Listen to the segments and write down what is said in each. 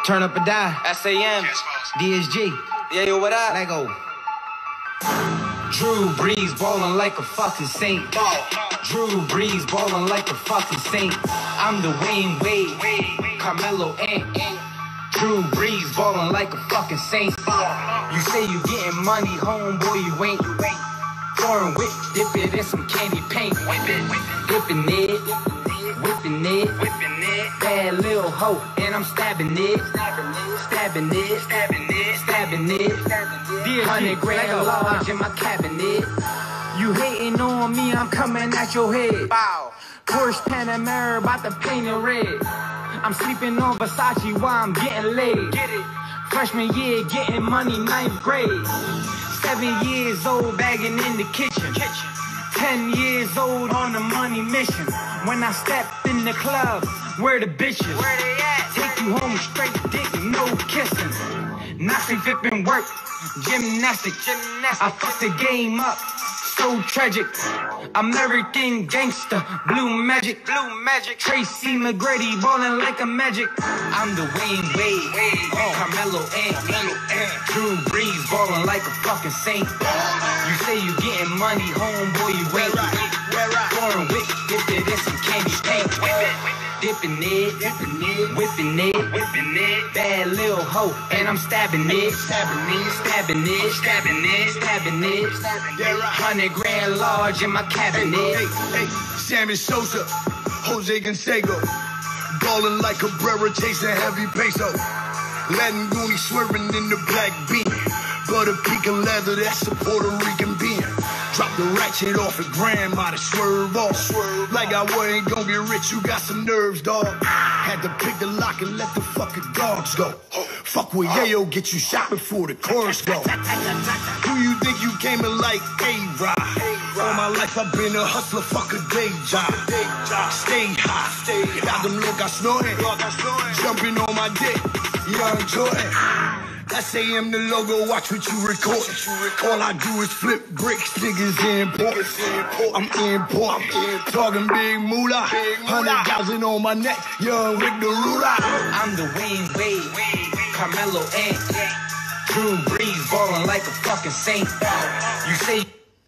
Turn up and die. SAM. DSG. Yeah, yo, what up? Let go. Drew Brees ballin' like a fucking saint. Drew Brees ballin' like a fucking saint. I'm the Wayne Wade, Carmelo Ant. Drew Brees ballin' like a fucking saint. You say you getting money, homeboy, you ain't. Foreign whip, dip it in some candy paint. Whipping it, whipping it, whipping it. Bad little hoe, and I'm stabbing it, stabbing it, stabbing it, stabbing it. 100 grand large in my cabinet. You hating on me, I'm coming at your head. Bow. Porsche Panamera, about to paint it red. I'm sleeping on Versace while I'm getting laid. Get it. Freshman year, getting money, 9th grade. 7 years old, bagging in the kitchen. 10 years old on a money mission. When I step in the club, where the bitches? Where they at? Take you home straight dick, no kissing. Nothing flipping work, gymnastics. I fucked the game up, so tragic. American gangster, blue magic. Tracy McGrady ballin' like a magic. I'm the Wayne Wade, Carmelo Ant. Drew Brees ballin' like a fucking saint. You say you getting money, homeboy, you ain't. Foreign whip, dip it in some candy paint. Dipping it, whipping it, whipping it. Bad little hoe, and I'm stabbing it, stabbing it, stabbing it, stabbing it, stabbing it. 100 grand large in my cabinet. Hey, Sammy Sosa, Jose Canseco, ballin' like Cabrera, chasing heavy peso. Latin Goonie swerving in the black beam. Butter pecan leather, that's a Puerto Rican bean. Drop the ratchet off at grandma to swerve off. Like I wasn't gonna get rich, you got some nerves, dog. Had to pick the lock and let the fucking dogs go. Fuck with Yayo, get you shot before the chorus go. Who you think you came in like A-Rod? All my life I've been a hustler, fuck a day job. Stay high, got them look I snorting. Jumping on my dick, young Jordan. SAM the logo, watch what you record. All I do is flip bricks, niggas import. I'm import, talking big moolah. 100,000 on my neck, young Rick the ruler. I'm the Wayne Wade, Carmelo Ant. Drew Brees ballin' like a fucking saint. You say.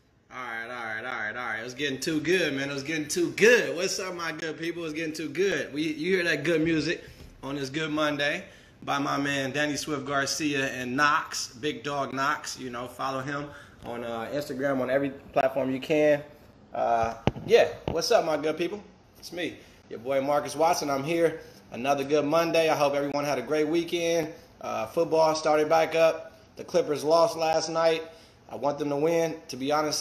All right. It was getting too good, man. It was getting too good. What's up, my good people? It's getting too good. You hear that good music on this good Monday by my man Danny Swift Garcia and Knox, Big Dog Knox. You know, follow him on Instagram, on every platform you can. Yeah, what's up, my good people? It's me, your boy Marcus Watson. I'm here. Another good Monday. I hope everyone had a great weekend. Football started back up. The Clippers lost last night. I want them to win, to be honest.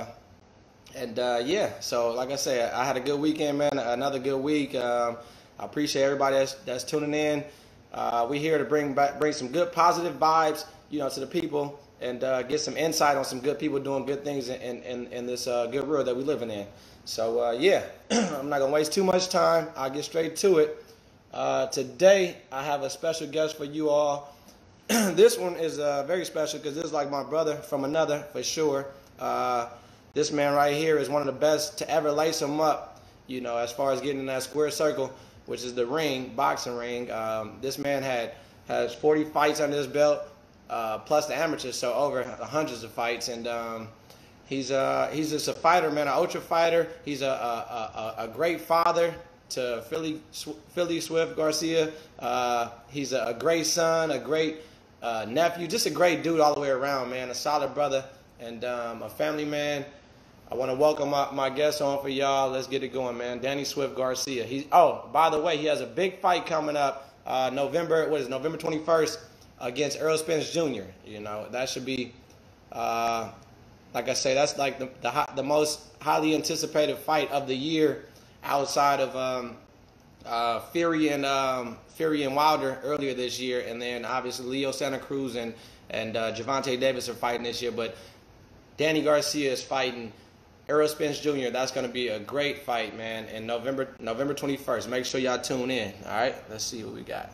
Yeah, so like I said, I had a good weekend, man. Another good week. I appreciate everybody that's tuning in. We're here to bring some good positive vibes, you know, to the people and get some insight on some good people doing good things in this good world that we're living in. So, yeah, I'm not going to waste too much time. I'll get straight to it. Today, I have a special guest for you all. This one is very special because this is like my brother from another, for sure. This man right here is one of the best to ever lace him up, you know, as far as getting in that square circle, which is the ring, boxing ring. This man has 40 fights under his belt, plus the amateurs, so over hundreds of fights. And he's just a fighter, man, an ultra fighter. He's a great father to Philly Swift Garcia. He's a great son, a great nephew, just a great dude all the way around, man. A solid brother and a family man. I want to welcome my guest on for y'all. Let's get it going, man. Danny Swift Garcia. Oh, by the way, he has a big fight coming up November 21st against Errol Spence Jr. You know, that should be, like I say, that's like the most highly anticipated fight of the year outside of Fury and Wilder earlier this year, and then obviously Leo Santa Cruz and Gervonta Davis are fighting this year, but Danny Garcia is fighting Errol Spence Jr. That's going to be a great fight, man, in November 21st. Make sure y'all tune in, all right? Let's see what we got.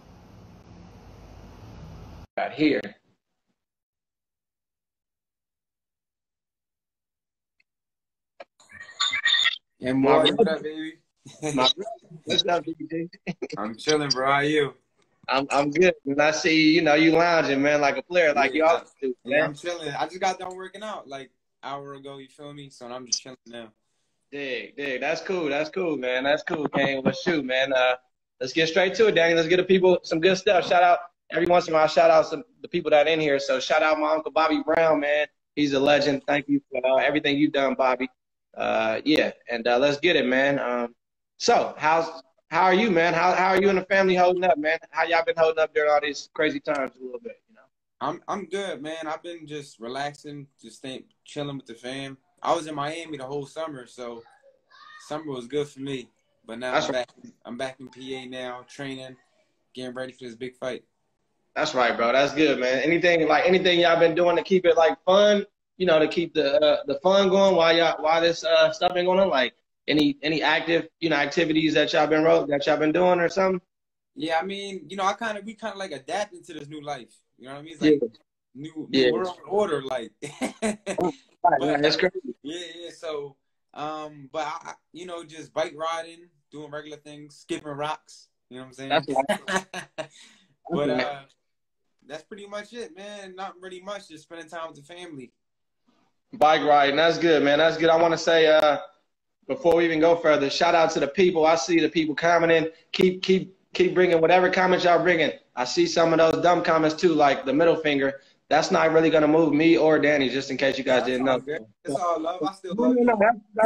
Got here. And more, what's up, baby? What's up, BJ? I'm chilling, bro. How are you? I'm good. And I see, you lounging, man, like a player, like you always do, yeah, man. I'm chilling. I just got done working out like hour ago. You feel me? So I'm just chilling now. Dig. That's cool. That's cool, man. That's cool, Kane. Well, shoot, man. Let's get straight to it, Danny. Let's get the people some good stuff. Shout out every once in a while. Shout out the people that are in here. So shout out my uncle Bobby Brown, man. He's a legend. Thank you for everything you've done, Bobby. Yeah, and let's get it, man. So how are you, man? How are you and the family holding up, man? How y'all been holding up during all these crazy times a little bit, I'm good, man. I've been just relaxing, just chilling with the fam. I was in Miami the whole summer, so summer was good for me. But now That's I'm back in PA now, training, getting ready for this big fight. That's right, bro. That's good, man. Anything y'all been doing to keep it like fun, to keep the fun going while this stuff been going on, like any active, activities that y'all been doing or something? Yeah, I mean, we kind of like adapting to this new life. You know what I mean? It's Yeah. like new world order, like. Right, that's crazy. Yeah. So, but I, just bike riding, doing regular things, skipping rocks. You know what I'm saying? That's right. But that's pretty much it, man. Not really much. Just spending time with the family. Bike riding. That's good, man. That's good. I want to say before we even go further, shout out to the people. I see the people commenting. Keep bringing whatever comments y'all bringing. I see some of those dumb comments too, like the middle finger. That's not really gonna move me or Danny, just in case you guys didn't know. Good. It's all love. I still love you. No,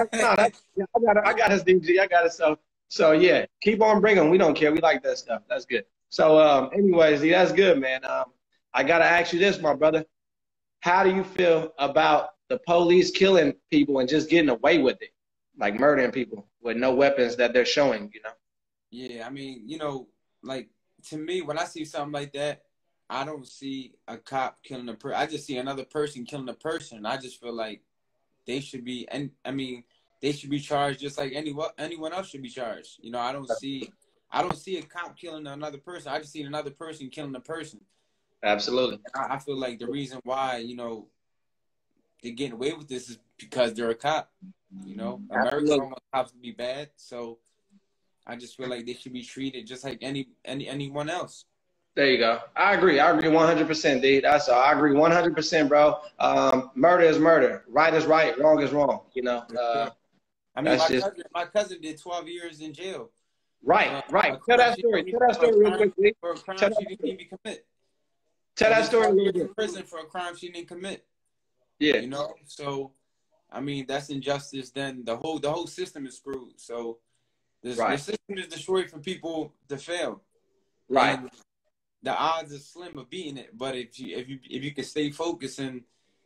I got us, DG. I got it. So yeah, keep on bringing them. We don't care. We like that stuff. That's good. So anyways, that's good, man. I gotta ask you this, my brother. How do you feel about the police killing people and just getting away with it, like murdering people with no weapons that they're showing? Yeah, I mean, like to me, when I see something like that, I don't see a cop killing a person. I just see another person killing a person. I just feel like they should be, and I mean, they should be charged just like anyone else should be charged. I don't see a cop killing another person. I just see another person killing a person. Absolutely. I feel like the reason why they're getting away with this is because they're a cop. America don't want cops to be bad, so I just feel like they should be treated just like anyone else. There you go. I agree 100%, D. That's all. I agree 100%, bro. Murder is murder. Right is right. Wrong is wrong. I mean, my cousin did 12 years in jail. Right. Tell that story. Tell that story real quick, D. For a crime she didn't even commit. Tell that story real quick. In prison for a crime she didn't commit. Yeah. So, I mean, that's injustice. Then the whole system is screwed. So, the system is destroyed for people to fail. Right. And the odds are slim of beating it. But if you can stay focused and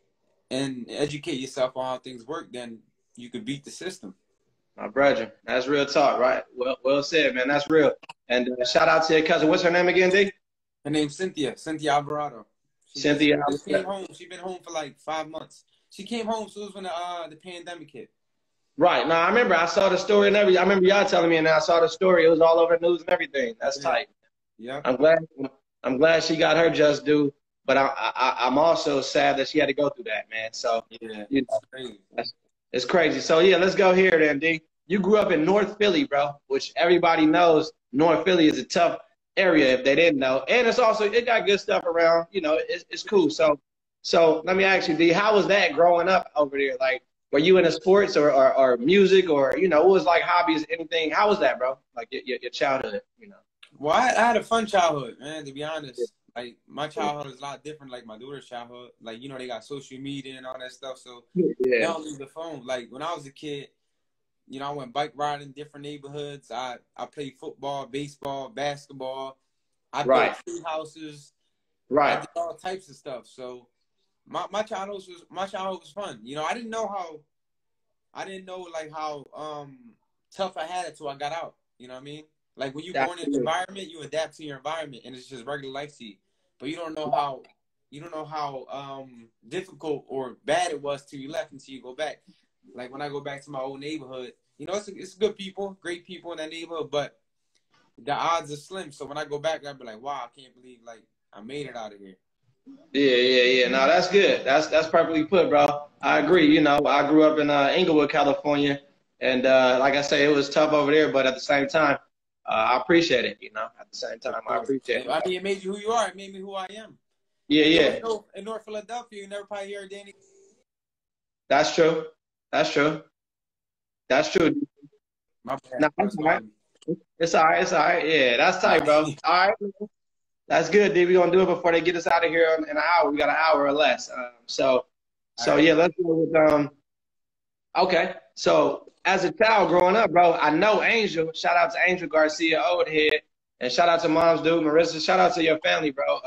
educate yourself on how things work, then you could beat the system. My brother, that's real talk, right? Well said, man. That's real. And shout out to your cousin. What's her name again, D? Her name's Cynthia Alvarado. She came home. She's been home for like 5 months. She came home, so it was when the pandemic hit. Right. Now, I remember I saw the story and everything. I remember y'all telling me, and I saw the story. It was all over the news and everything. That's tight. Yeah. I'm glad she got her just due, but I'm also sad that she had to go through that, man. So yeah, it's crazy. So yeah, let's go here then, D. You grew up in North Philly, bro, which everybody knows. North Philly is a tough area if they didn't know, and it got good stuff around. It's cool. So let me ask you, D, how was that growing up over there? Like, were you into sports or music or what was like hobbies, anything? How was that, bro? Like your childhood, Well, I had a fun childhood, man, to be honest. Like, my childhood is a lot different, like my daughter's childhood. Like, they got social media and all that stuff, so they don't leave the phone. Like, when I was a kid, I went bike riding in different neighborhoods. I played football, baseball, basketball. I built tree houses. Right. I did all types of stuff. So my childhood was fun. I didn't know how tough I had it till I got out. You know what I mean? Like, when you born in an environment, you adapt to your environment, and it's just regular life to you. But you don't know how difficult or bad it was till you left until you go back. Like, when I go back to my old neighborhood, it's good people, great people in that neighborhood, but the odds are slim. So when I go back, I'll be like, wow, I can't believe I made it out of here. Yeah. No, that's good. That's perfectly put, bro. I agree. I grew up in Inglewood, California, and like I say, it was tough over there, but at the same time, I appreciate it. You know, at the same time, I appreciate it. I mean, it made you who you are. It made me who I am. Yeah, yeah. In North Philadelphia, you never probably hear Danny. That's true. That's true. That's true. My bad. No, that's all right. It's all right. It's all right. Yeah, that's tight, bro. All right. That's good, D. We're going to do it before they get us out of here in an hour. We got an hour or less. So yeah, let's go with, okay. So as a child growing up, bro, I know Angel. Shout out to Angel Garcia, old head. And shout out to Mom's Dude, Marissa. Shout out to your family, bro.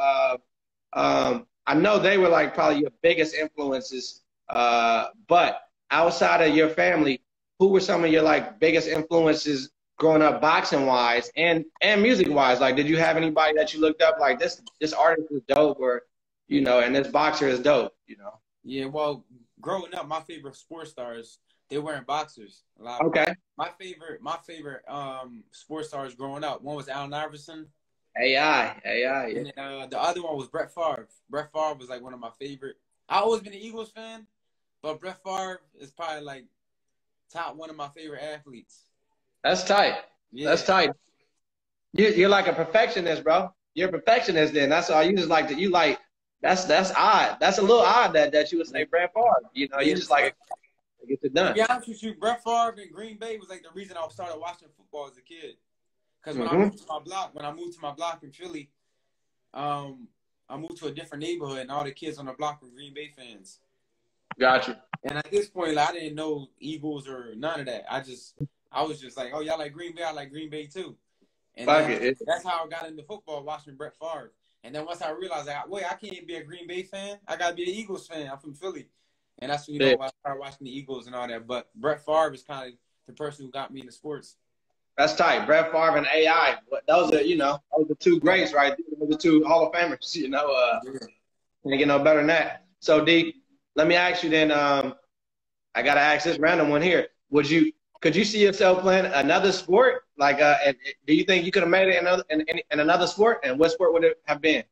I know they were like probably your biggest influences. But outside of your family, who were some of your like biggest influences growing up, boxing wise and music wise? Like, did you have anybody that you looked up like this artist is dope, or you know, and this boxer is dope, you know? Yeah, well, growing up, my favorite sports stars, they weren't boxers. Okay. My favorite sports stars growing up, one was Allen Iverson. AI. Yeah. And then, the other one was Brett Favre. Brett Favre was like one of my favorite. I always been an Eagles fan, but Brett Favre is probably like top one of my favorite athletes. That's tight. Yeah. That's tight. You're like a perfectionist, bro. You're a perfectionist then. That's all. You just like you like. That's odd. That's a little odd that you would say Brett Favre. You know, you just like get it done. To be honest with you, Brett Favre in Green Bay was like the reason I started watching football as a kid. Because when I moved to my block in Philly, I moved to a different neighborhood, and all the kids on the block were Green Bay fans. Gotcha. And at this point, like, I didn't know Eagles or none of that. I was just like, oh, y'all like Green Bay? I like Green Bay too. And that's how I got into football, watching Brett Favre. And then once I realized, like, wait, I can't be a Green Bay fan. I got to be an Eagles fan. I'm from Philly. And that's when, I started watching the Eagles and all that. But Brett Favre is kind of the person who got me into sports. That's tight. Brett Favre and AI. Those are two greats, right? Those are two Hall of Famers, you know. Can't get no better than that. So, D, let me ask you then, I got to ask this random one here. Could you see yourself playing another sport? Like, do you think you could have made it in another sport? And what sport would it have been?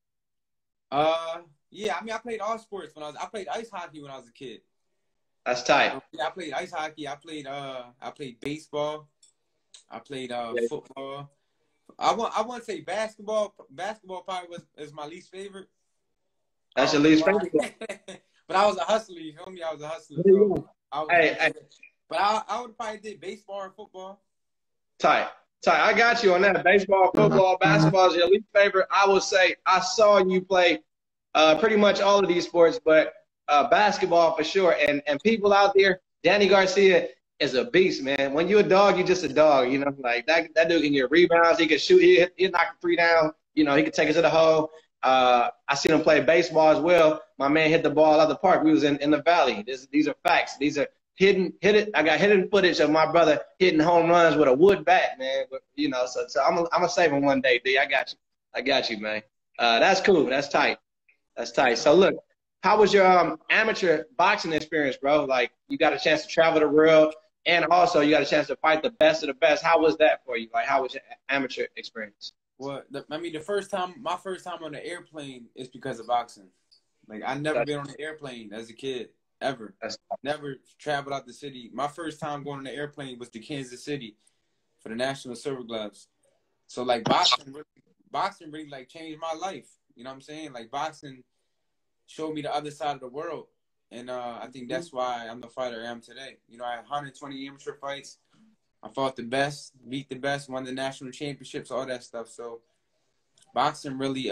Yeah, I mean, I played all sports I played ice hockey when I was a kid. That's tight. Yeah, I played ice hockey. I played baseball. I played football. I want to say basketball. Basketball probably is my least favorite. That's your least favorite. But I was a hustler. You feel me? I was a hustler. But I would probably did baseball and football. Tight. I got you on that. Baseball, football, basketball is your least favorite. I would say I saw you play pretty much all of these sports, but basketball for sure. And people out there, Danny Garcia is a beast, man. When you're a dog, you're just a dog. You know, like that dude can get rebounds. He can shoot. He'll knock a three down. You know, he can take it to the hole. I seen him play baseball as well. My man hit the ball out of the park. We was in the valley. These are facts. These are I got hidden footage of my brother hitting home runs with a wood bat, man. But, you know, so I'm gonna save him one day, D. I got you, man. That's cool. That's tight. So look, how was your amateur boxing experience, bro? Like, you got a chance to travel the world, and also you got a chance to fight the best of the best. How was that for you? Like, how was your amateur experience? Well, my first time on the airplane is because of boxing. Like, I never been on an airplane as a kid. Ever. Never traveled out the city. My first time going on the airplane was to Kansas City for the National Silver Gloves. So, like, boxing really, like, changed my life. You know what I'm saying? Like, boxing showed me the other side of the world. And I think that's why I'm the fighter I am today. You know, I had 120 amateur fights. I fought the best, beat the best, won the national championships, all that stuff. So, boxing really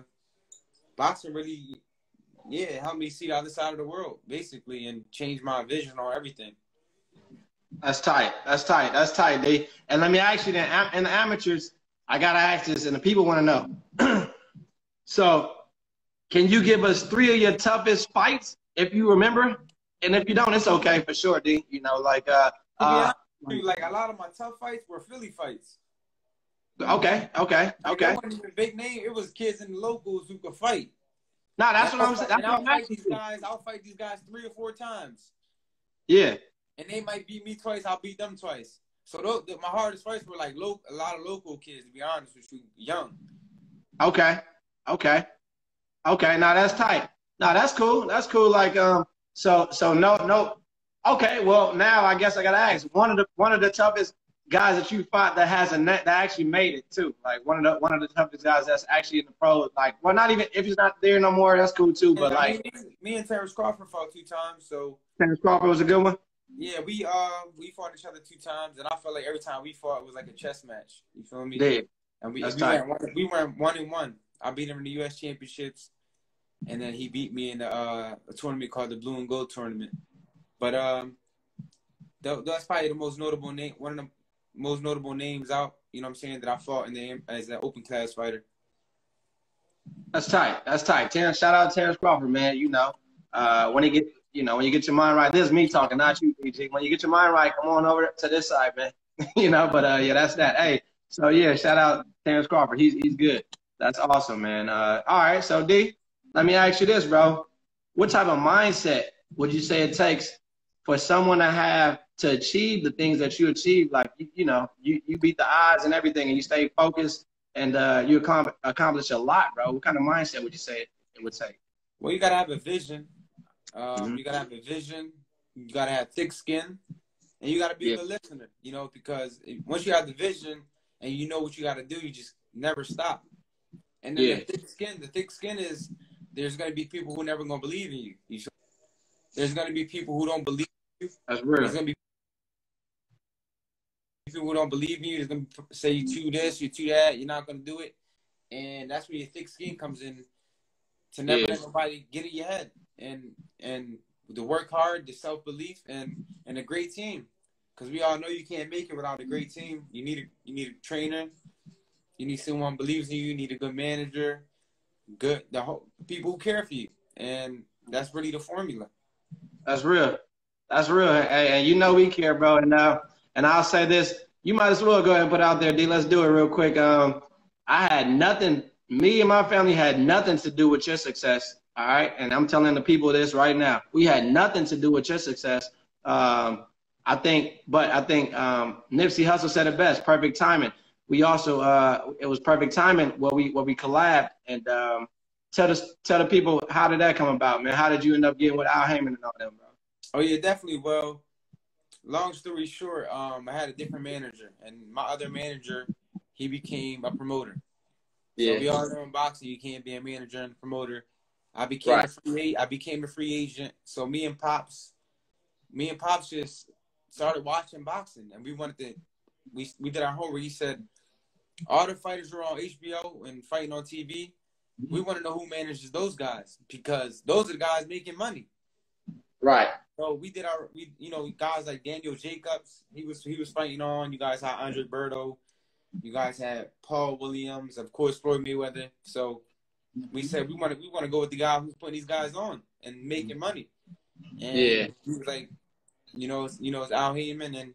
helped me see the other side of the world, basically, and change my vision on everything. That's tight, D. And let me ask you then, in the amateurs, I got to ask this, and the people want to know. So, can you give us 3 of your toughest fights, if you remember? And if you don't, it's okay for sure, D. You know, like, like a lot of my tough fights were Philly fights. Okay. It wasn't even a big name. It was kids in the locals who could fight. No, that's what I'm saying. I'll fight these guys 3 or 4 times. Yeah. And they might beat me twice. I'll beat them twice. So my hardest fights were like a lot of local kids, to be honest with you, young. Okay. Now that's tight. Now that's cool. Like so no. Okay. Well, now I guess I gotta ask. One of the toughest guys that you fought that has a net that actually made it too. Like one of the toughest guys that's actually in the pro. Like, well, not even if he's not there no more, that's cool too. But like, me and Terrence Crawford fought 2 times. So Terrence Crawford was a good one. Yeah, we fought each other 2 times, and I felt like every time we fought it was like a chess match. You feel me? Yeah. And we went 1-1. I beat him in the U.S. Championships, and then he beat me in a tournament called the Blue and Gold Tournament. But that's probably the most notable name, one of the most notable names out. You know what I'm saying, that I fought as an open class fighter. That's tight. That's tight. Shout out to Terrence Crawford, man. You know, when you get your mind right, this is me talking, not you, PG. When you get your mind right, come on over to this side, man. But yeah, that's that. Hey, so yeah, shout out Terrence Crawford. He's good. That's awesome, man. All right, so D, let me ask you this, bro. What type of mindset would you say it takes for someone to have to achieve the things that you achieve? Like, you beat the odds and everything, and you stay focused, and you accomplish a lot, bro. What kind of mindset would you say it would take? Well, you gotta have a vision. You gotta have a vision. You gotta have thick skin, and you gotta be a good listener. Because once you have the vision and you know what you gotta do, you just never stop. And then the thick skin is there's gonna be people who never gonna believe in you. There's gonna be people who don't believe in you. That's real. There's gonna be people who don't believe in you. There's gonna say you too this, you too that. You're not gonna do it, and that's where your thick skin comes in. To never let nobody get in your head, and to work hard, the self-belief, and a great team, because we all know you can't make it without a great team. You need a trainer, you need someone who believes in you, you need a good manager, people who care for you, and that's really the formula. That's real. That's real. Hey, and we care, bro. And I'll say this: you might as well go ahead and put it out there, D. Let's do it real quick. I had nothing. Me and my family had nothing to do with your success, all right? And I'm telling the people this right now. We had nothing to do with your success. I think Nipsey Hussle said it best, perfect timing. We also, it was perfect timing where we collabed. And tell the people, how did that come about, man? How did you end up getting with Al Heyman and all them, bro? Oh, yeah, definitely. Well, long story short, I had a different manager. And my other manager, he became a promoter. So we all know in boxing, you can't be a manager and a promoter. I became a free agent. So me and Pops just started watching boxing, and we did our homework. He said all the fighters were on HBO and fighting on TV. We want to know who manages those guys, because those are the guys making money. Right. So guys like Daniel Jacobs, he was fighting on. You guys had Andre Berto. You guys had Paul Williams, of course, Floyd Mayweather. So we said we want to go with the guy who's putting these guys on and making money. And he was like, it's Al Heyman. And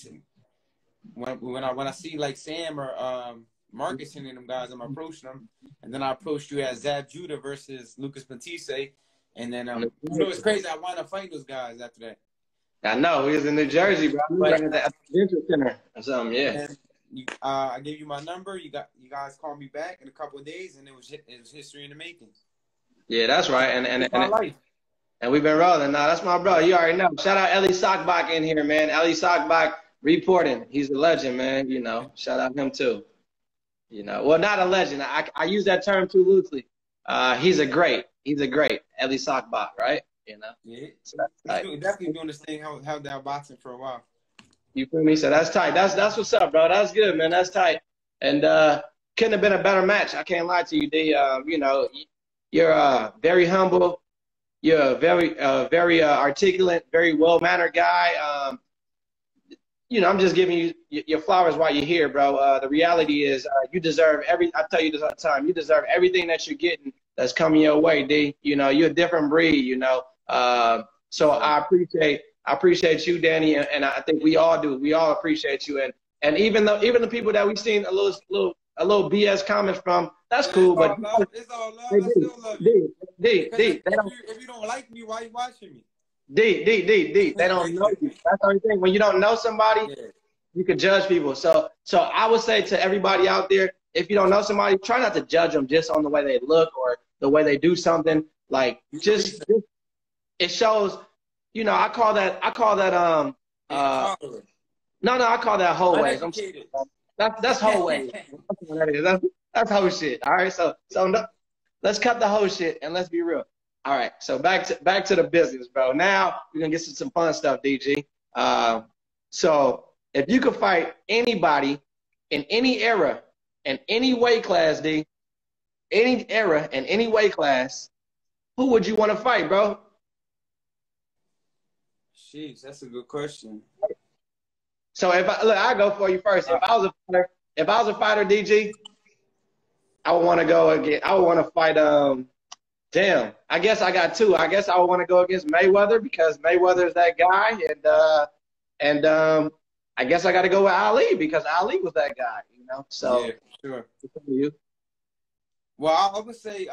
when I see like Sam or Marcus and them guys, I'm approaching them. And then I approached you as Zab Judah versus Lucas Matisse. And then it's crazy. I wound up fighting those guys after that. I know, he was in New Jersey, bro. At the Adventure Center or something, yeah. And I gave you my number. You guys called me back in a couple of days, and it was history in the making. Yeah, that's right. And we've been rolling. Now that's my brother. You already know. Shout out Ellie Sockbach in here, man. Ellie Sockbach reporting. He's a legend, man. Shout out him too. Well, not a legend. I use that term too loosely. He's a great. Ellie Sockbach, right? Yeah. So definitely doing this thing. Held down boxing for a while. You feel me? So that's tight. That's what's up, bro. That's good, man. That's tight. And couldn't have been a better match. I can't lie to you, D. You're very humble. You're a very articulate, very well-mannered guy. I'm just giving you your flowers while you're here, bro. The reality is you deserve I tell you this all the time. You deserve everything that you're getting that's coming your way, D. You're a different breed, So I appreciate you, Danny, and I think we all do. We all appreciate you, and even the people that we've seen a little BS comments from, that's cool. But it's all love. I still love you. D. If you don't like me, why are you watching me? D. They don't know you. That's the only thing. When you don't know somebody, you can judge people. So I would say to everybody out there, if you don't know somebody, try not to judge them just on the way they look or the way they do something. Like just it shows. I call that No, I call that whole ways. Uneducated. That's whole ways. That's whole shit. All right, so no, let's cut the whole shit and let's be real. All right, so back to the business, bro. Now we're gonna get to some fun stuff, DG. So if you could fight anybody in any era, in any weight class, D, any era, in any weight class, who would you want to fight, bro? Jeez, that's a good question. So I go for you first. If I was a fighter, DG, I would want to go again. I would want to fight. Damn. I guess I got two. I guess I would want to go against Mayweather because Mayweather is that guy, and I guess I got to go with Ali because Ali was that guy. You know. So yeah, sure. You. Well, I would say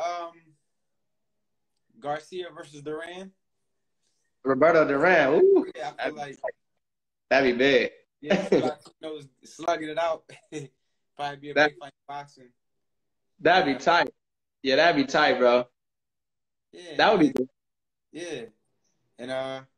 Garcia versus Duran. Roberto Duran. Ooh, yeah, I feel like that'd be big. Yeah, I feel like slugging it out. Probably be a big fight in boxing. That'd be tight. Yeah, that'd be tight, bro. Yeah, that would be good. Yeah, and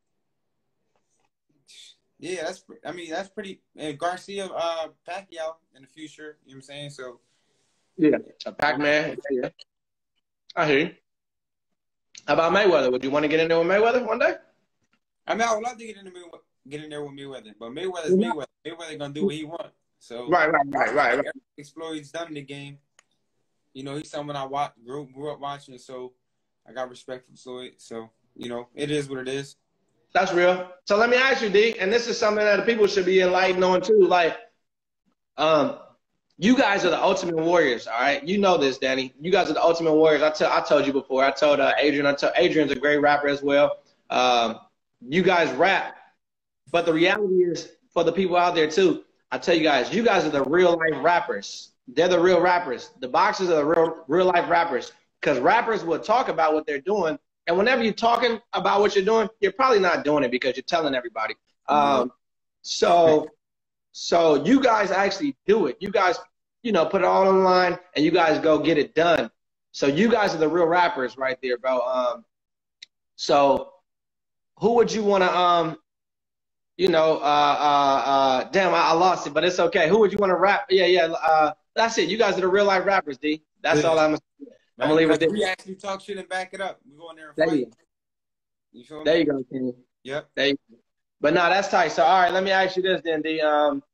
yeah, that's pretty. And Garcia, Pacquiao in the future. You know what I'm saying? So yeah, a Pac-Man. Yeah, I hear you. How about Mayweather? Would you want to get in there with Mayweather one day? I mean, I would love to get in there with Mayweather, but Mayweather's Mayweather. Mayweather gonna do what he wants. So right. Exploits done in the game. You know, he's someone I grew up watching, so I got respect for Floyd. So, you know, it is what it is. That's real. So let me ask you, D, and this is something that the people should be enlightened on too. Like, you guys are the ultimate warriors, all right? You know this, Danny. You guys are the ultimate warriors. I told you before. I told Adrian. Adrian's a great rapper as well. You guys rap, but the reality is, for the people out there too, I tell you guys are the real life rappers. They're the real rappers. The boxers are the real life rappers. Because rappers will talk about what they're doing, and whenever you're talking about what you're doing, you're probably not doing it because you're telling everybody. So you guys actually do it. You guys, put it all online, and you guys go get it done. So you guys are the real rappers right there, bro. So who would you want to, damn, I lost it, but it's okay. Who would you want to rap? Yeah. That's it. You guys are the real life rappers, D. That's all I'm gonna leave it there. We actually talk shit and back it up. We go in there and fight. You feel me? There you go, Kenny. Yep. There you go. But no, that's tight. So all right, let me ask you this then, D.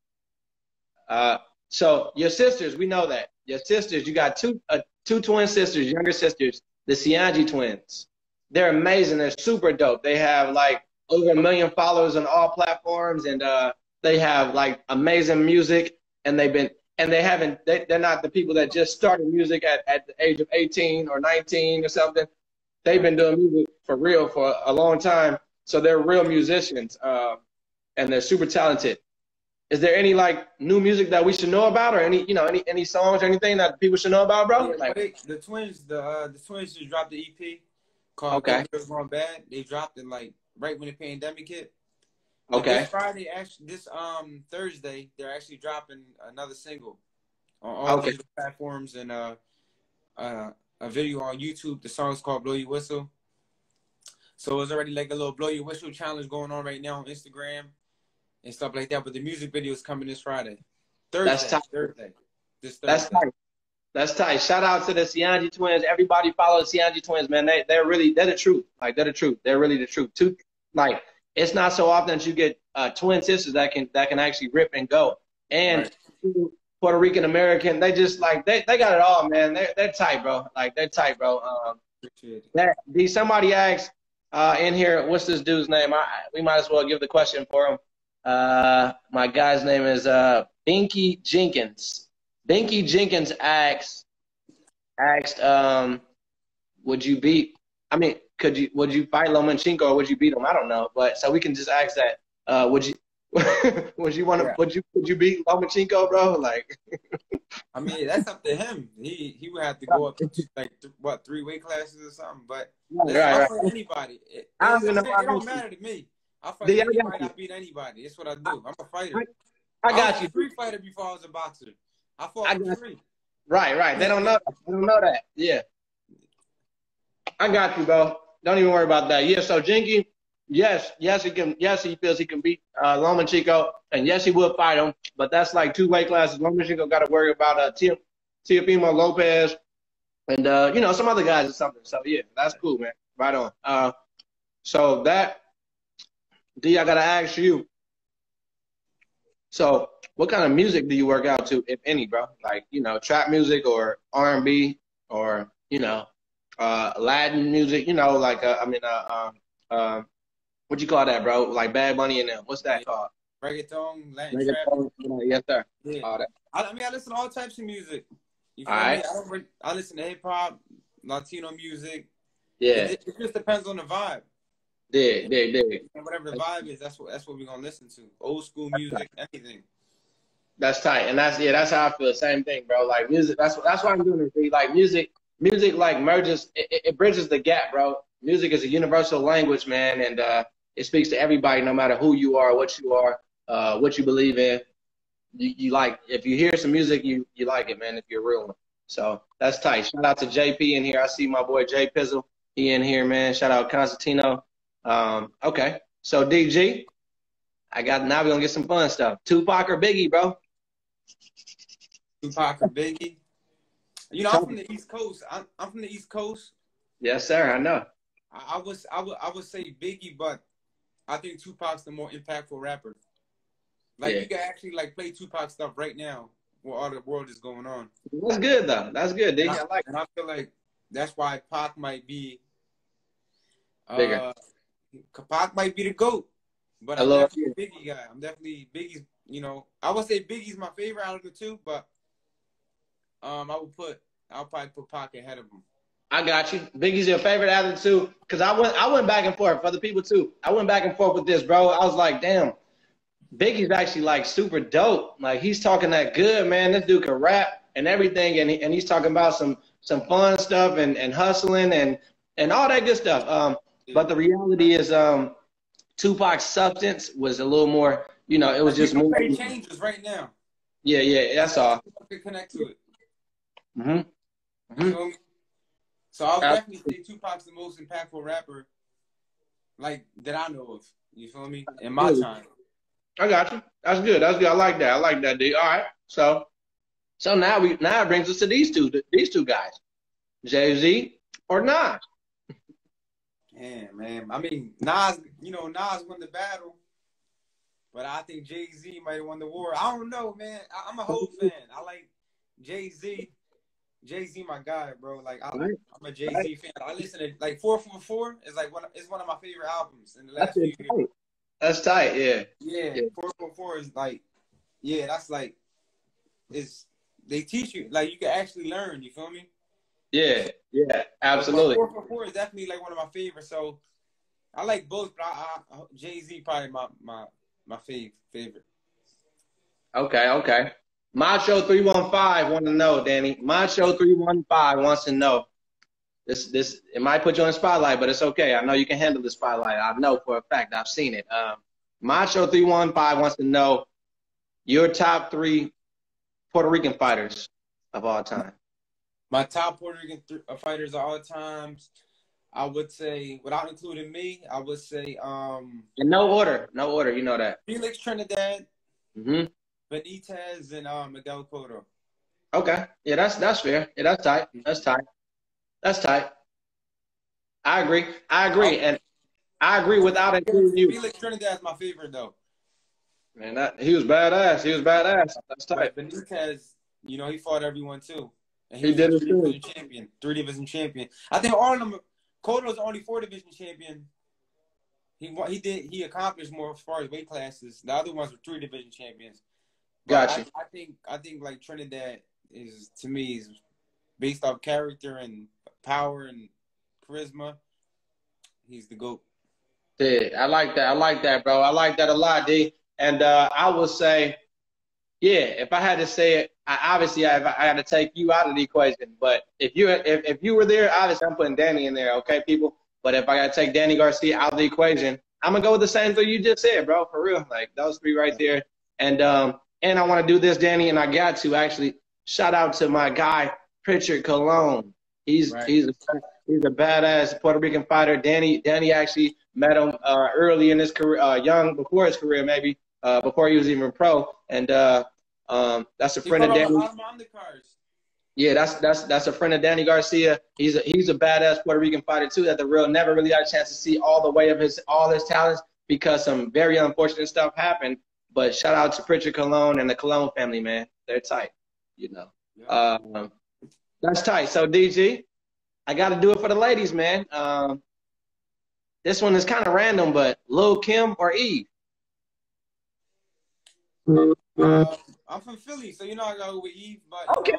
So your sisters, we know that. Your sisters, you got two twin sisters, younger sisters, the Ciangi twins. They're amazing. They're super dope. They have like over 1 million followers on all platforms, and they have like amazing music, and they're not the people that just started music at the age of 18 or 19 or something. They've been doing music for real for a long time. So they're real musicians, and they're super talented. Is there any like new music that we should know about, or any songs or anything that people should know about, bro? Yeah, the twins just dropped the EP called Girls Gone Bad. They dropped it like right when the pandemic hit. Okay. This Friday, this Thursday, they're actually dropping another single on all digital platforms and a video on YouTube. The song is called "Blow Your Whistle." So it's already like a little "Blow Your Whistle" challenge going on right now on Instagram and stuff like that. But the music video is coming this Friday. This Thursday. That's tight. That's tight. Shout out to the Ciangi twins. Everybody follow the Ciangi twins, man. They're the truth. Like they're the truth. They're really the truth. It's not so often that you get twin sisters that can actually rip and go. And Puerto Rican American, they just like they got it all, man. They're tight, bro. Like they're tight, bro. Somebody asked in here, what's this dude's name? We might as well give the question for him. My guy's name is Binky Jenkins. Binky Jenkins asked, would you fight Lomachenko or would you beat him? I don't know, but so we can just ask that. Would you beat Lomachenko, bro? Like, I mean, that's up to him. He would have to go up to like 3 weight classes or something. But I'll fight anybody. It don't matter to me. I'll fight anybody. I beat anybody. It's what I do. I'm a fighter. I got was you. a free fighter before I was a boxer. I fought for free. Right. They don't know that. Yeah. I got you, bro. Don't even worry about that. Yeah, so Jinky, yes, he can. Yes, he feels he can beat Lomachenko. And yes, he would fight him, but that's like two weight classes. Lomachenko got to worry about Teofimo Lopez and you know, some other guys or something. So yeah, that's cool, man. Right on. So that D, I gotta ask you. So, what kind of music do you work out to, if any, bro? Like, you know, trap music or R&B or, you know, Latin music, you know, like, what you call that, bro? Like Bad Bunny and them. What's that called? Reggaeton, Latin trap. Yes, sir. Yeah. All that. I mean, I listen to all types of music. You feel All me? right. I listen to hip hop, Latino music. Yeah. It just depends on the vibe. Dig. And whatever the vibe is, that's what we're gonna listen to. Old school music, anything. That's tight, and that's how I feel. Same thing, bro. Like music, that's why I'm doing this. Like music like merges, it bridges the gap, bro. Music is a universal language, man, and it speaks to everybody, no matter who you are, what you believe in. You like, if you hear some music, you like it, man. If you're a real one, so that's tight. Shout out to JP in here. I see my boy Jay Pizzle. He in here, man. Shout out Constantino. Okay, so DG, now we're gonna get some fun stuff. Tupac or Biggie, bro? Tupac or Biggie? You know, I'm from the East Coast. I'm from the East Coast. Yes, sir. I know. I would say Biggie, but I think Tupac's the more impactful rapper. Like, you can actually like play Tupac stuff right now where all the world is going on. That's good though. That's good, Diggy. I like it. And I feel like that's why Pac might be bigger. Pac might be the GOAT. But I'm definitely a Biggie guy. I'm definitely Biggie's, you know, I would say Biggie's my favorite out of the two, but I'll probably put Pac ahead of him. I got you. Biggie's your favorite out of the two, because I went back and forth for the people too. I went back and forth with this, bro. I was like, damn, Biggie's actually like super dope. Like, he's talking that good, man. This dude can rap and everything, and he's talking about some fun stuff and hustling and all that good stuff. But the reality is, Tupac's substance was a little more, you know, it was just more. Changes right now. Yeah, that's all. I can connect to it. Mm-hmm. You know me? So I'll definitely say Tupac's the most impactful rapper, like, that I know of. You feel me? In my time. I got you. That's good. That's good. I like that, D. All right. So now it brings us to these two guys, Jay-Z or Nas. Yeah, man. I mean, Nas won the battle, but I think Jay-Z might have won the war. I don't know, man. I'm a whole fan. I like Jay-Z. Jay-Z, my guy, bro. Like, I'm a Jay-Z fan. I listen to, like, 444 is like one of my favorite albums in the last few years. That's tight, yeah. Yeah, 444 is like, yeah, that's like, they teach you, like, you can actually learn, you feel me? Yeah, absolutely. 444 is definitely like one of my favorites, so I like both, but Jay-Z probably my favorite. Okay. Macho 315 want to know, Danny. Macho 315 wants to know. This it might put you on the spotlight, but it's okay. I know you can handle the spotlight. I know for a fact. I've seen it. Macho 315 wants to know your top 3 Puerto Rican fighters of all time. My top Puerto Rican fighters of all times, I would say, without including me, I would say in no order, you know that. Felix Trinidad, mm-hmm. Benitez, and Miguel Cotto. Okay. Yeah, that's fair. Yeah, that's tight. I agree. And I agree without including you. Felix Trinidad's my favorite, though. Man, he was badass. That's tight. But Benitez, you know, he fought everyone, too. And he did it, too. 3-division champion. I think all of them, Cotto's the only 4-division champion. He accomplished more as far as weight classes. The other ones were 3-division champions. Gotcha. I think like Trinidad is, to me, is based off character and power and charisma. He's the GOAT. Yeah, I like that, bro. I like that a lot, D. And I will say, yeah, if I had to say it, I had to take you out of the equation. But if you were there, obviously I'm putting Danny in there, okay, people. But if I got to take Danny Garcia out of the equation, I'm gonna go with the same thing you just said, bro. For real, like those 3 right there. And I want to do this, Danny, and I got to actually shout out to my guy Pritchard Colon. He's a badass Puerto Rican fighter. Danny actually met him early in his career, before his career maybe. before he was even pro. And that's a He friend fought of on Danny. the undercards. Yeah, that's a friend of Danny Garcia. He's a badass Puerto Rican fighter too. That the real never really got a chance to see all the way of all his talents because some very unfortunate stuff happened. But shout out to Pritchard Colon and the Colon family, man. They're tight, you know. Yeah. That's tight. So DG, I got to do it for the ladies, man. This one is kind of random, but Lil Kim or Eve? I'm from Philly, so you know I go with Eve, but Okay.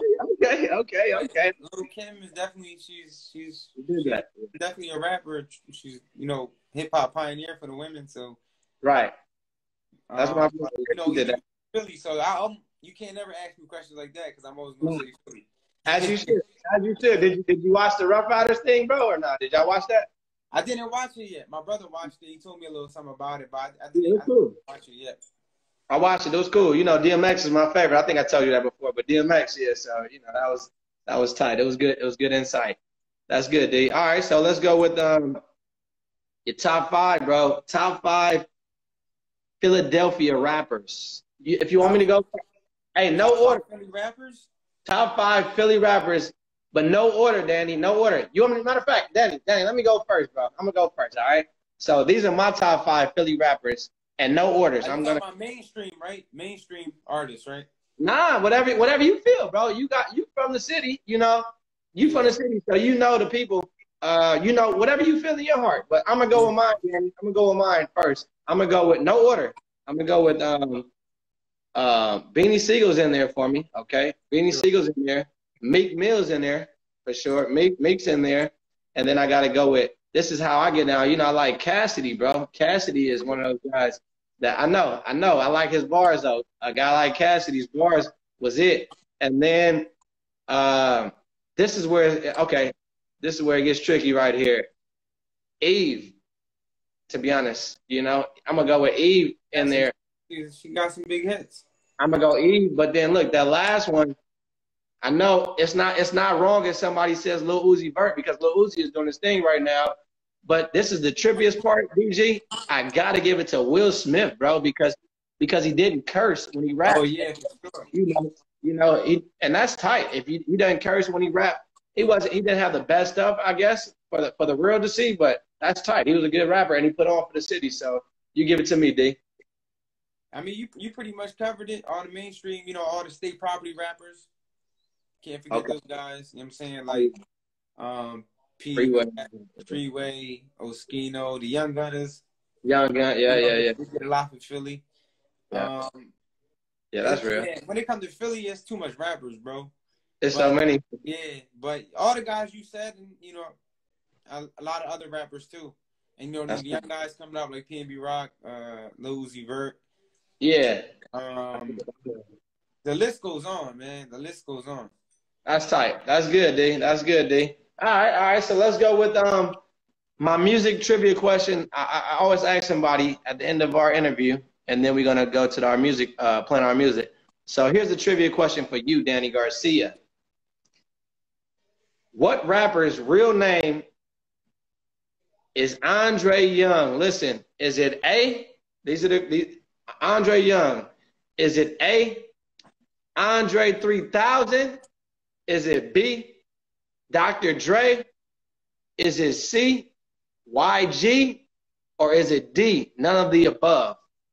Little Kim is definitely she's that. definitely a rapper. She's hip hop pioneer for the women. So Right. That's my Philly. So you can't never ask me questions like that because I'm always gonna say Philly. As you should. As you should. Did you watch the Rough Riders thing, bro, or not? Did y'all watch that? I didn't watch it yet. My brother watched it. He told me a little something about it, but I didn't watch it yet. I watched it. It was cool. You know, DMX is my favorite. I think I told you that before, but DMX, yeah. So that was tight. It was good. It was good insight. That's good, D. All right, so let's go with your top 5, bro. Top 5 Philadelphia rappers. If you want me to go, hey, no order. Philly rappers. Top 5 Philly rappers, but no order, Danny. No order. You want me? Matter of fact, Danny, let me go first, bro. I'm gonna go first. All right. So these are my top 5 Philly rappers. And no orders. I'm talking about mainstream, right? Mainstream artists, right? Nah, whatever you feel, bro. You from the city, you know. You from the city, so you know the people. Whatever you feel in your heart. But I'm gonna go with mine, Danny. I'm gonna go with mine first. I'm gonna go with no order. I'm gonna go with Beanie Siegel's in there for me, okay? Beanie Siegel's in there. Meek Mill's in there for sure. Meek's in there, and then I gotta go with. This is how I get down. You know, I like Cassidy, bro. Cassidy is one of those guys that I know. I like his bars, though. A guy like Cassidy's bars was it. And then this is where it gets tricky right here. Eve, to be honest, I'm going to go with Eve in there. She got some big hits. I'm going to go Eve, but then look, that last one, I know it's not wrong if somebody says Lil Uzi Vert because Lil Uzi is doing his thing right now. But this is the trippiest part, DG. I gotta give it to Will Smith, bro, because he didn't curse when he rapped. Oh yeah, for sure. And that's tight. If he didn't curse when he rapped, he didn't have the best stuff, I guess, for the world to see. But that's tight. He was a good rapper, and he put on for the city. So you give it to me, D. I mean, you pretty much covered it. All the mainstream, all the state property rappers. Can't forget those guys. You know what I'm saying? Like, Freeway, Oskino, the Young Gunners. Young Gun, yeah. We get a lot from Philly. Yeah, that's real. Yeah, when it comes to Philly, it's too much rappers, bro. There's so many. Yeah, but all the guys you said, and a lot of other rappers too. And the young guys coming up like PNB Rock, Lil Uzi Vert. Yeah. The list goes on, man. The list goes on. That's tight. That's good, D. All right. So let's go with my music trivia question. I always ask somebody at the end of our interview, and then we're gonna go to our music, playing our music. So here's the trivia question for you, Danny Garcia. What rapper's real name is Andre Young? Listen, is it A? These are Andre Young. Is it A, Andre 3000? Is it B, Dr. Dre? Is it C, YG? Or is it D, none of the above?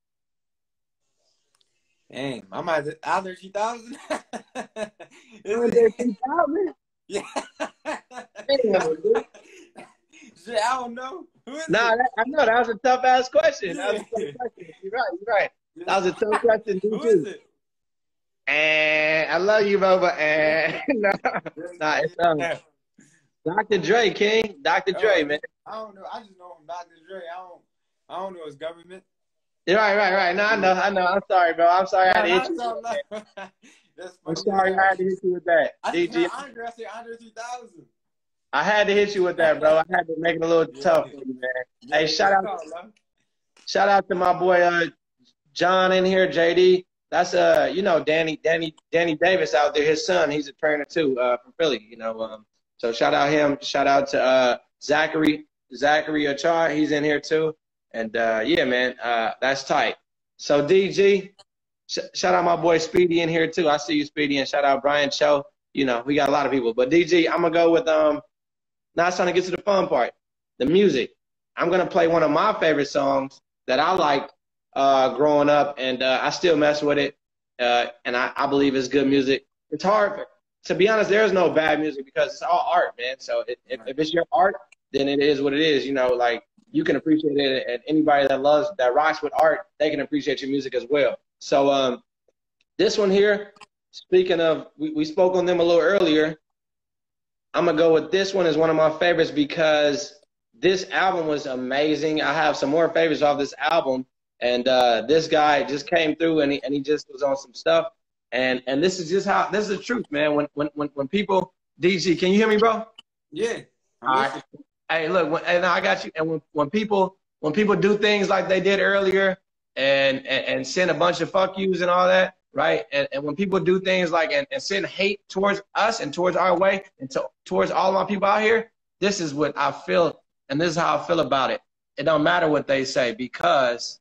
Dang, I'm at Andre 3000. Andre 3000? Yeah. Shit, I don't know. I know that was a tough ass question. That was a tough question. You're right. That was a tough question. Who is it? And I love you, bro, but it's Dr. Dre, King. Dr. Dre, man. I don't know. I just know him, Dr. Dre. I don't know his government. Right. No, I know. I'm sorry, bro. I'm sorry I had to hit you. I'm sorry I had to hit you with that. DG. I said Andre 3000. I had to hit you with that, bro. I had to make it a little tough for you, man. Hey, shout out to my boy John in here, JD. That's Danny Davis out there, his son. He's a trainer too, from Philly. So shout out him. Shout out to Zachary Achar. He's in here too. And yeah, man, that's tight. So DG, shout out my boy Speedy in here too. I see you, Speedy, and shout out Brian Cho. You know, we got a lot of people. But DG, I'm gonna go with now it's time to get to the fun part, the music. I'm gonna play one of my favorite songs that I liked growing up, and I still mess with it. And I believe it's good music. It's hard, to be honest. There is no bad music because it's all art, man. So if it's your art, then it is what it is. You know, like you can appreciate it, and anybody that rocks with art, they can appreciate your music as well. So this one here, speaking of, we spoke on them a little earlier. I'm gonna go with this one as one of my favorites because this album was amazing. I have some more favorites off this album, and this guy just came through and he just was on some stuff. And this is just how, this is the truth, man. When people, DG, can you hear me, bro? Yeah. All right. Hey, look, and I got you. And when people do things like they did earlier and send a bunch of fuck yous and all that, right? And when people do things like and send hate towards us and towards our way and towards all of my people out here, this is what I feel, and this is how I feel about it. It don't matter what they say because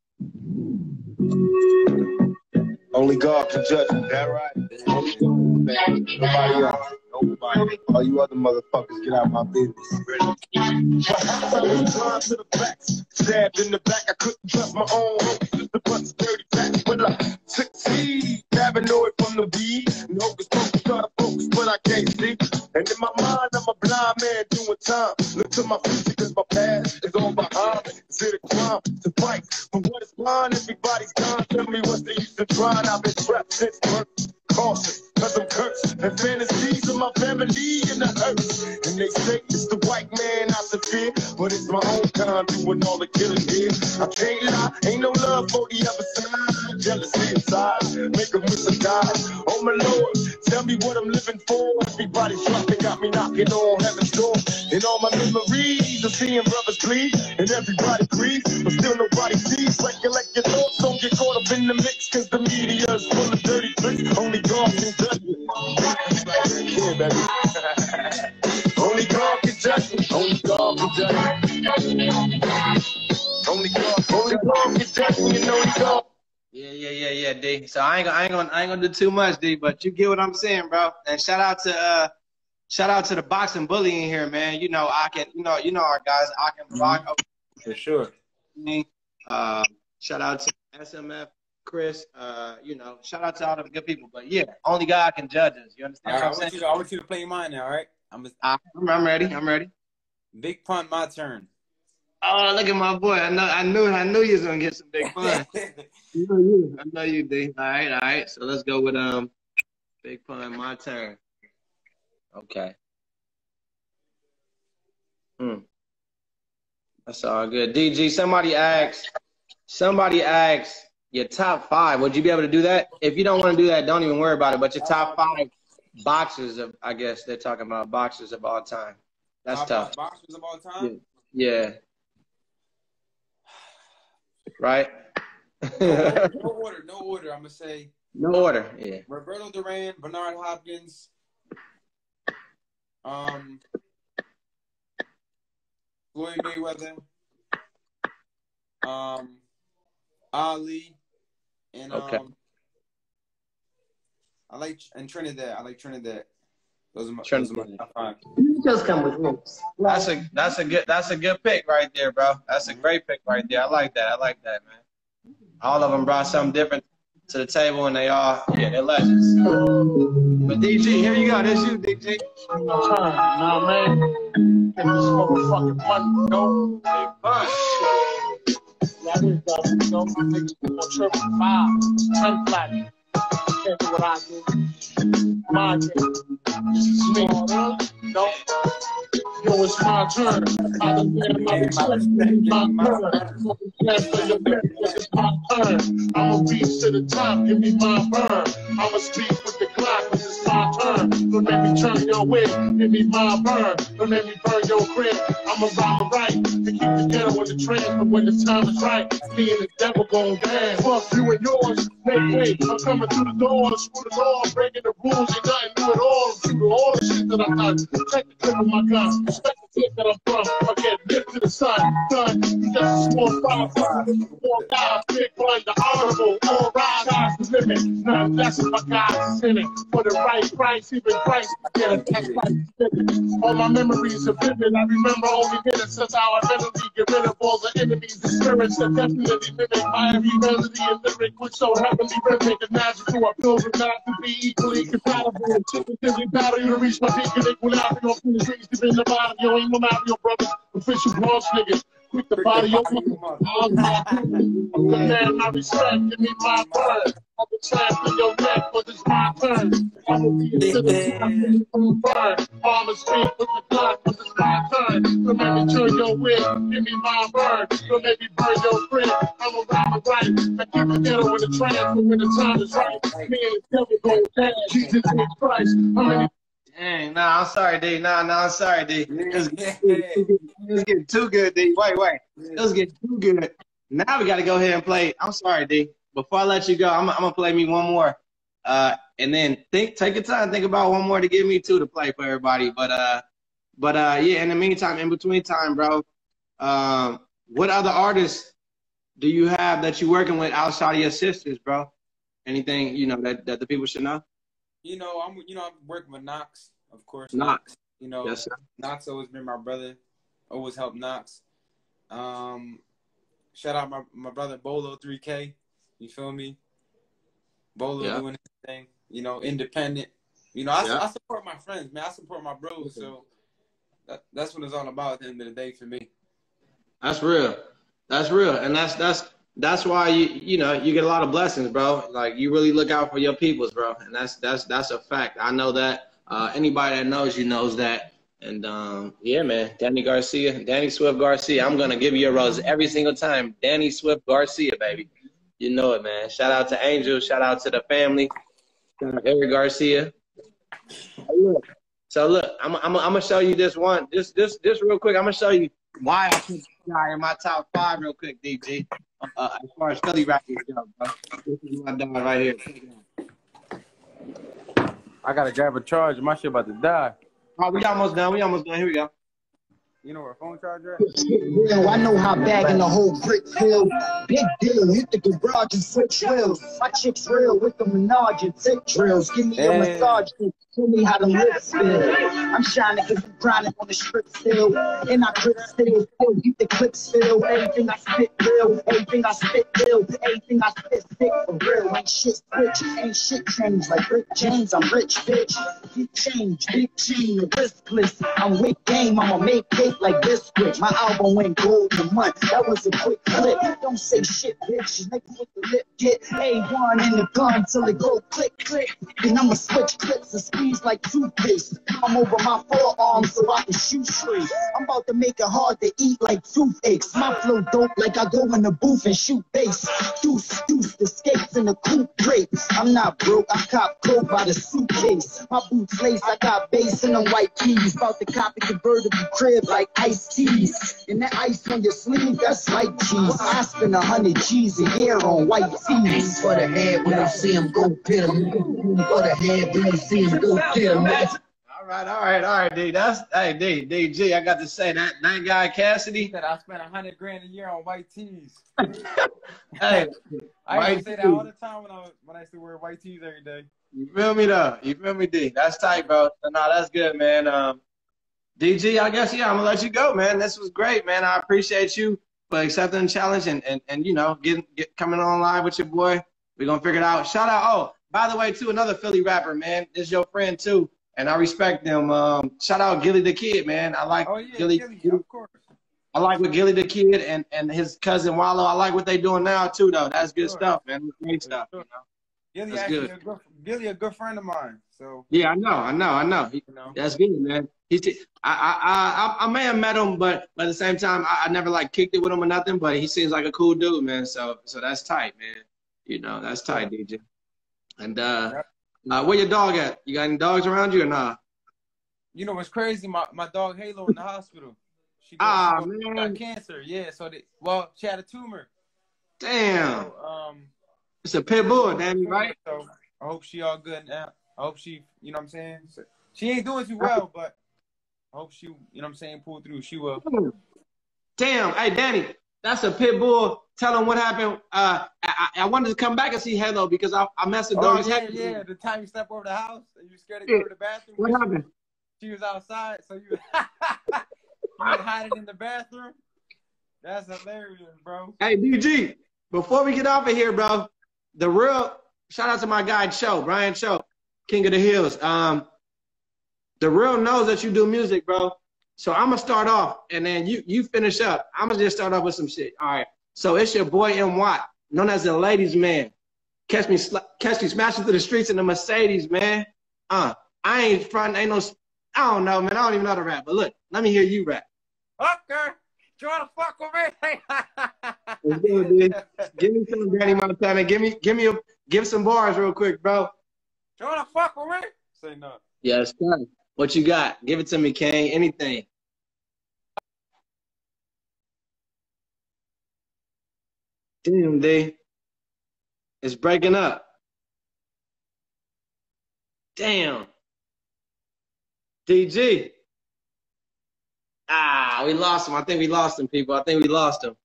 only God can judge me. That right? Nobody else. Nobody. All you other motherfuckers, get out my business. Perhaps I was blind to the facts. Stabbed in the back, I couldn't trust my own hope. Just a bunch of dirty facts, but I succeed. Paranoid from the weed. And hocus pocus, try to focus, but I can't see. And in my mind, I'm a blind man doing time. Look to my future, cause my past is all behind me. Is it a crime to fight for what is blind? Everybody's gone. Tell me what's the use of trying. I've been trapped since birth. Caution, cause I'm cursed. And fantasies of my family in the earth. And they say it's the white man I fear, but it's my own kind doing all the killing here. I can't lie, ain't no love for the other side. Jealousy inside, make them miss a die. Oh my Lord, tell me what I'm living for. Everybody's dropping, got me knocking on heaven's door. And all my memories of seeing brothers bleed, and everybody grieves, but still nobody sees. Recollect your thoughts, don't get caught up in the mix, cause the media is full of dirty tricks. Only God can judge me. Yeah, baby. Only God can judge me. Only God can judge me. Only God can judge me, and only God. Yeah, D. So I ain't gonna do too much, D. But you get what I'm saying, bro. And shout out to the boxing bully in here, man. You know I can, you know our guys. I can rock for sure. Shout out to SMF. Chris, shout out to all the good people. But yeah, only God can judge us. You understand what I'm saying? I want you to play mine now, all right? I'm ready. I'm ready. Big pun, my turn. Oh, look at my boy. I knew you was gonna get some big pun. I know you, D. All right. So let's go with big pun, my turn. Okay. That's all good. DG, somebody asked your top 5. Would you be able to do that? If you don't want to do that, don't even worry about it. But your top 5 boxers of, I guess they're talking about boxers of all time. That's tough. Boxers of all time? Yeah. Right? No order. I'm going to say. No order, yeah. Roberto Duran, Bernard Hopkins, Floyd Mayweather, Ali, and okay. Trinidad. I like Trinidad. Those are my top 5. You just come with rules. That's a good pick right there, bro. That's a great pick right there. I like that, man. All of them brought something different to the table, and they're legends. But DG, here you go. This you, DG. Nah, man. Get this motherfucking money, go. Big fun. My niggas on triple 5, 10 flat. Can't do what I do. My game. This is me. No. Yo, it's my turn. I done been my turn. It's my turn. I'm a beast to the top. Give me my burn. I'm a speed with the clock. This is my turn. Don't make me turn your way. Give me my burn. Don't make me burn your crib. I'm around the right to keep the ghetto in the trend. But when the time is right, me and the devil gon' dance. Fuck you and yours. Make way. I'm coming through the door. Screw the law. Breaking the rules. Ain't nothing new at all. Due to all the shit that I've done. Check the clip of my gun. Respect the tip that I'm from. I get nipped to the sun. Son, you just a small fire. Small guy, big one, the honorable. All rise, sky's the limit. None less of my God sinning. For the right price, even Christ. Yeah, that's right. All my memories are vivid. I remember only minutes since our ability to get rid of all the enemies. The spirits that definitely mimic my every melody and lyric, which so heavenly rhythmic and magical. I pilgrim not to be equally compatible. And typically battle you to reach my peak and equilibrium. From the streets to in the bottom, yo, ain't no Mario brothers. Official bronze niggas. Quick to body your I'm the man I respect. Give me my word. I'm the champ in your neck, but it's my turn. I will be a citizen from burn. Farmers speak with the Glock, but it's my turn. So maybe turn your wig, give me my word. So maybe burn your crib. I'm around the right. I keep the ghetto in the trance, but when the time is right, me and the devil go down. Jesus Christ. How many? Dang, nah, I'm sorry, D. Nah, I'm sorry, D. It was getting too good, D. Wait. It was getting too good. Now we got to go ahead and play. I'm sorry, D. Before I let you go, I'm going to play me one more. And then take your time, think about one more to give me two to play for everybody. But yeah, in the meantime, in between time, bro, what other artists do you have that you're working with outside of your sisters, bro? Anything, you know, that the people should know? I'm working with Knox, of course. Knox. Yes, sir. Knox always been my brother. Always helped Knox. Shout out my brother Bolo 3K. You feel me? Bolo doing his thing. Independent. I support my friends, man. I support my bros. So that's what it's all about at the end of the day for me. That's real. That's real, and that's why you get a lot of blessings, bro. Like, you really look out for your peoples, bro, and that's a fact. I know that. Anybody that knows you knows that. And yeah, man, Danny Swift Garcia. I'm gonna give you a rose every single time. Danny Swift Garcia, baby. You know it, man. Shout out to Angel. Shout out to the family. Shout out Eric Garcia. So look, I'm gonna show you this one. Just real quick. I'm gonna show you why I put this guy in my top 5 real quick, DG. As far as Philly rappers go, bro. This is my dog right here. I gotta grab a charger. My shit about to die. Oh, we almost done. Here we go. You know where a phone charger Real, I know how bagging the whole brick feel. Big deal, hit the garage and switch wheels. My chick's real with the Menage and tick drills. Give me a massage, show me how the lips feel. I'm shining cause I'm grinding on the strip still. And I grip still, keep the clip still. Everything I spit real, everything I spit real. Everything I spit stick for real. Ain't shit switch, ain't shit change like Rick James. I'm rich, bitch. Big change, big chain, riskless. I'm with game, I'ma make cake like this quick. My album went gold in a month. That was a quick clip. Don't say shit, bitch. Nigga with the lip get A1 in the gun till it go click, click. Then I'ma switch clips and squeeze like toothpaste. I'm over my forearms so I can shoot straight. I'm about to make it hard to eat like toothaches. My flow dope like I go in the booth and shoot bass. Deuce, the skates in the coupe crate. I'm not broke, I cop coke by the suitcase. My boots lace, I got bass in them white keys. About to copy convertible crib like ice teas. And that ice on your sleeve, that's like cheese. I spend 100 G's a year on white tees. For the head, when I see him, go get him. For the head, when I see him, go get him. All right, D. DG. I got to say that guy Cassidy. said I spent $100,000 a year on white tees. Hey, I used to say that all the time when I used to wear white tees every day. You feel me though? You feel me, D? That's tight, bro. No, that's good, man. DG, I guess, yeah, I'm gonna let you go, man. This was great, man. I appreciate you for accepting the challenge and coming on live with your boy. We're gonna figure it out. Shout out, oh, by the way, too, another Philly rapper, man. This is your friend too, and I respect them. Shout out Gilly the Kid, man. I like Gilly, of course. I like what Gilly the Kid and his cousin Wallow. I like what they doing now too, though. That's good stuff, man. Great stuff. You know? Gilly actually Gilly a good friend of mine. So yeah, I know. That's good, man. I may have met him, but at the same time, I never like kicked it with him or nothing. But he seems like a cool dude, man. So that's tight, man. You know, that's tight, DJ. And where your dog at? You got any dogs around you or not? You know what's crazy? My dog Halo in the hospital. She got cancer. Yeah, so she had a tumor. Damn. So, it's a pit bull, Danny, right? So I hope she all good now. I hope she, you know what I'm saying? So, she ain't doing too well, but I hope she, you know what I'm saying, pull through. She will. Damn. Hey, Danny, that's a pit bull. Tell him what happened. I wanted to come back and see Halo because I messed the dog's head. Yeah. The time you stepped over the house and you scared to go to the bathroom. What happened? She was outside, so you were hiding in the bathroom. That's hilarious, bro. Hey, DG, before we get off of here, bro, the real shout out to my guy Brian Cho, King of the Hills. The real knows that you do music, bro. So I'm gonna start off, and then you finish up. I'm gonna just start off with some shit. All right. So it's your boy M. Watt, known as the ladies' man. Catch me smashing through the streets in the Mercedes, man. I ain't front, ain't no. I don't know, man. I don't even know how to rap. But look, let me hear you rap. Okay. You wanna fuck with me? Let's do it, dude. Give me some Danny Montana. Give some bars real quick, bro. You wanna fuck with me? Say no. Yes, sir. What you got? Give it to me, King. Anything. Damn, D. It's breaking up. Damn. DG. We lost him. I think we lost him, people. I think we lost him.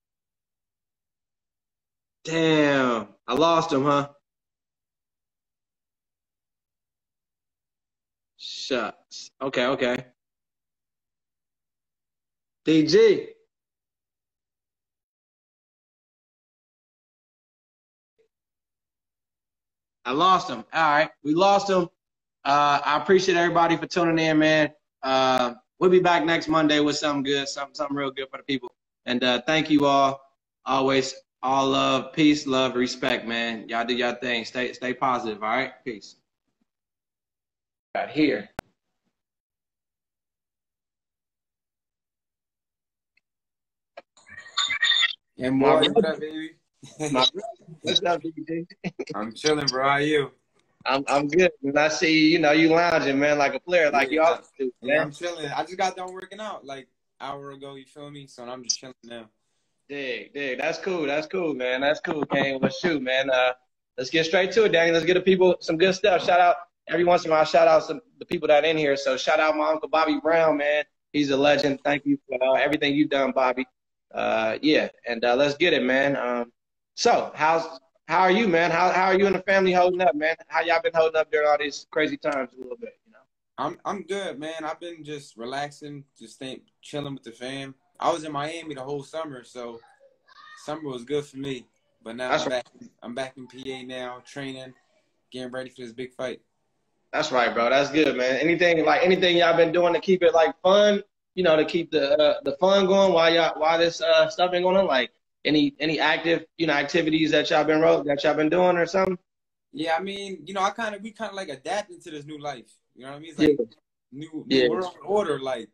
Damn. I lost him, huh? Shucks. Okay. DG. I lost him. All right. We lost him. I appreciate everybody for tuning in, man. We'll be back next Monday with something good, something real good for the people. And thank you all. Always all love, peace, love, respect, man. Y'all do your thing. Stay positive, all right? Peace. Right here. And more, what up, baby? What's up, DJ? I'm chilling, bro. How are you? I'm good. And I see you lounging, man, like a player, like you always do. Man. Yeah, I'm chilling. I just got done working out like an hour ago. You feel me? So I'm just chilling now. Dig. That's cool, man. That's cool, Kane. Well, shoot, man. Let's get straight to it, Danny. Let's get the people some good stuff. Shout out every once in a while. Shout out the people that are in here. So shout out my uncle Bobby Brown, man. He's a legend. Thank you for everything you've done, Bobby. Yeah, and let's get it, man. So how are you, man? How are you and the family holding up, man? How y'all been holding up during all these crazy times a little bit, you know? I'm good, man. I've been just relaxing, just chilling with the fam. I was in Miami the whole summer, so summer was good for me. But now I'm back in PA now, training, getting ready for this big fight. That's right, bro. That's good, man. Anything y'all been doing to keep it like fun, you know, to keep the fun going while this stuff been going on, like any active, you know, activities that y'all been doing or something? Yeah, I mean, you know, we kind of like adapting to this new life. You know what I mean? It's like new world order, like.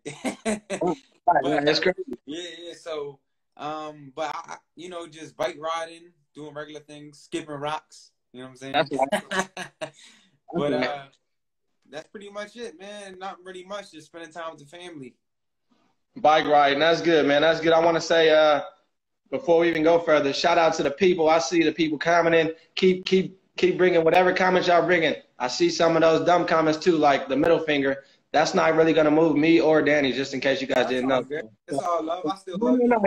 But, that's crazy. Yeah. So, but I, you know, just bike riding, doing regular things, skipping rocks. You know what I'm saying? That's but that's pretty much it, man. Not really much. Just spending time with the family. Bike riding, that's good, man. That's good. I want to say, before we even go further, shout out to the people. I see the people commenting. Keep bringing whatever comments y'all bringing. I see some of those dumb comments too, like the middle finger. That's not really gonna move me or Danny, just in case you guys didn't know. Good. It's all love. I still love you. No,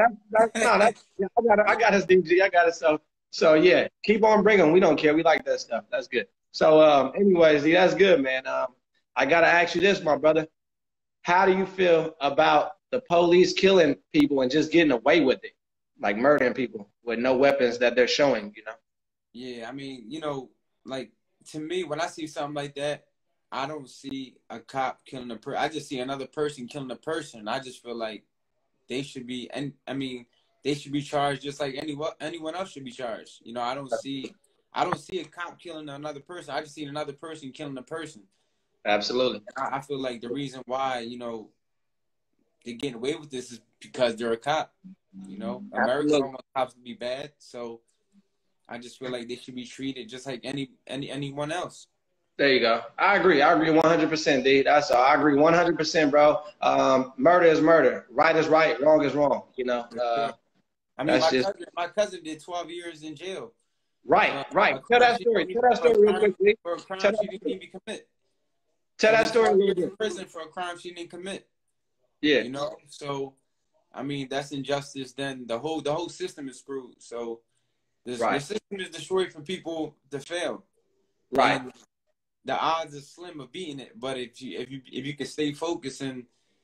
I got us, DG. I got it. So yeah, keep on bringing them. We don't care. We like that stuff. That's good. So anyways, that's good, man. I gotta ask you this, my brother. How do you feel about the police killing people and just getting away with it, like murdering people with no weapons that they're showing? You know. Yeah, I mean, you know, like to me, when I see something like that, I don't see a cop killing a person. I just see another person killing a person. I just feel like they should be, and I mean, they should be charged just like anyone else should be charged. You know, I don't see a cop killing another person. I just see another person killing a person. Absolutely. I feel like the reason why, you know, they're getting away with this is because they're a cop. You know, America don't want cops to be bad, so I just feel like they should be treated just like anyone else. There you go. I agree 100%, D. That's all. I agree 100%, bro. Murder is murder. Right is right. Wrong is wrong. You know. I mean, my cousin did 12 years in jail. Right. Tell that story. Tell that story real quick, D. For a crime she didn't even commit. Tell that story real quick. In prison for a crime she didn't commit. Yeah. You know. So, I mean, that's injustice. Then the whole system is screwed. So the system is destroyed for people to fail. Right. And the odds are slim of beating it. But if you can stay focused and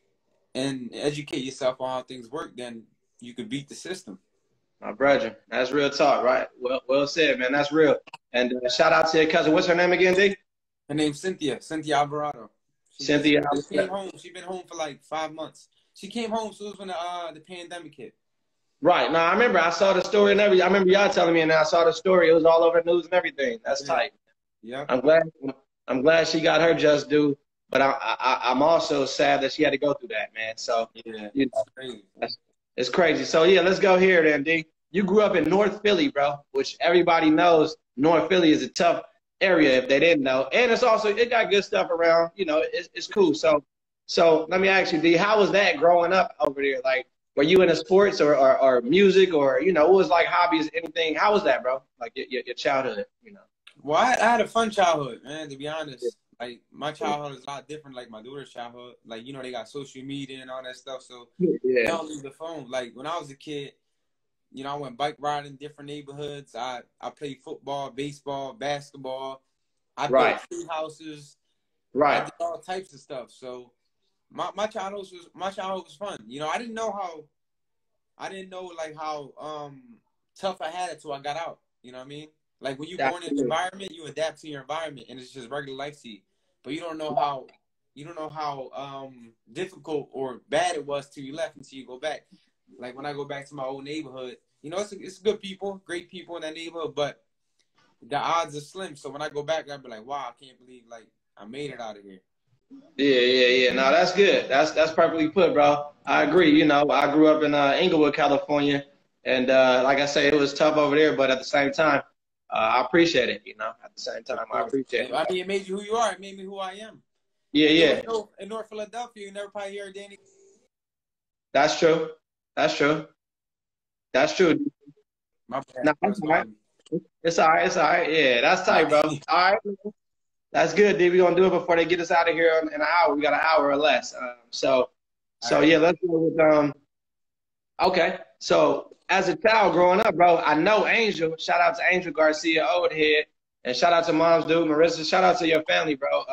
educate yourself on how things work, then you could beat the system. My brother, that's real talk, right? Well said, man. That's real. And shout out to your cousin. What's her name again, D? Her name's Cynthia Alvarado. She came home. She's been home for like 5 months. She came home. So it was when the pandemic hit. Right. Now, I remember I saw the story and everything. I remember y'all telling me, and I saw the story. It was all over the news and everything. That's tight. Yeah. I'm glad she got her just due, but I'm also sad that she had to go through that, man. So yeah, you know, it's crazy. So yeah, let's go here then, D. You grew up in North Philly, bro, which everybody knows North Philly is a tough area if they didn't know. And it's also, it got good stuff around, you know, it's cool. So let me ask you, D, how was that growing up over there? Like, were you into sports or music or, you know, what was like hobbies, anything? How was that, bro? Like your childhood, you know? Well, I had a fun childhood, man, to be honest. Like, my childhood is a lot different like my daughter's childhood. Like, you know, they got social media and all that stuff, so they don't leave the phone. Like, when I was a kid, you know, I went bike riding in different neighborhoods. I played football, baseball, basketball. I built tree houses. Right. I did all types of stuff. So my childhood was fun. You know, I didn't know like how tough I had it till I got out. You know what I mean? Like when you born in an environment, you adapt to your environment, and it's just regular life to you. But you don't know how difficult or bad it was till you left until you go back. Like when I go back to my old neighborhood, you know, it's good people, great people in that neighborhood, but the odds are slim. So when I go back, I'll be like, wow, I can't believe like I made it out of here. Yeah. No, that's good. That's perfectly put, bro. I agree. You know, I grew up in Inglewood, California, and like I say, it was tough over there, but at the same time, I appreciate it. You know, at the same time, I appreciate it. I mean, it made you who you are. It made me who I am. Yeah. In North Philadelphia, you never probably hear Danny. That's true. That's true. My bad. No, it's all right. It's all right. Yeah, that's tight, bro. All right. That's good, D. We're going to do it before they get us out of here in an hour. We got an hour or less. So yeah, let's go with, okay. So as a child growing up, bro, I know Angel. Shout out to Angel Garcia, old head. And shout out to Mom's Dude, Marissa. Shout out to your family, bro.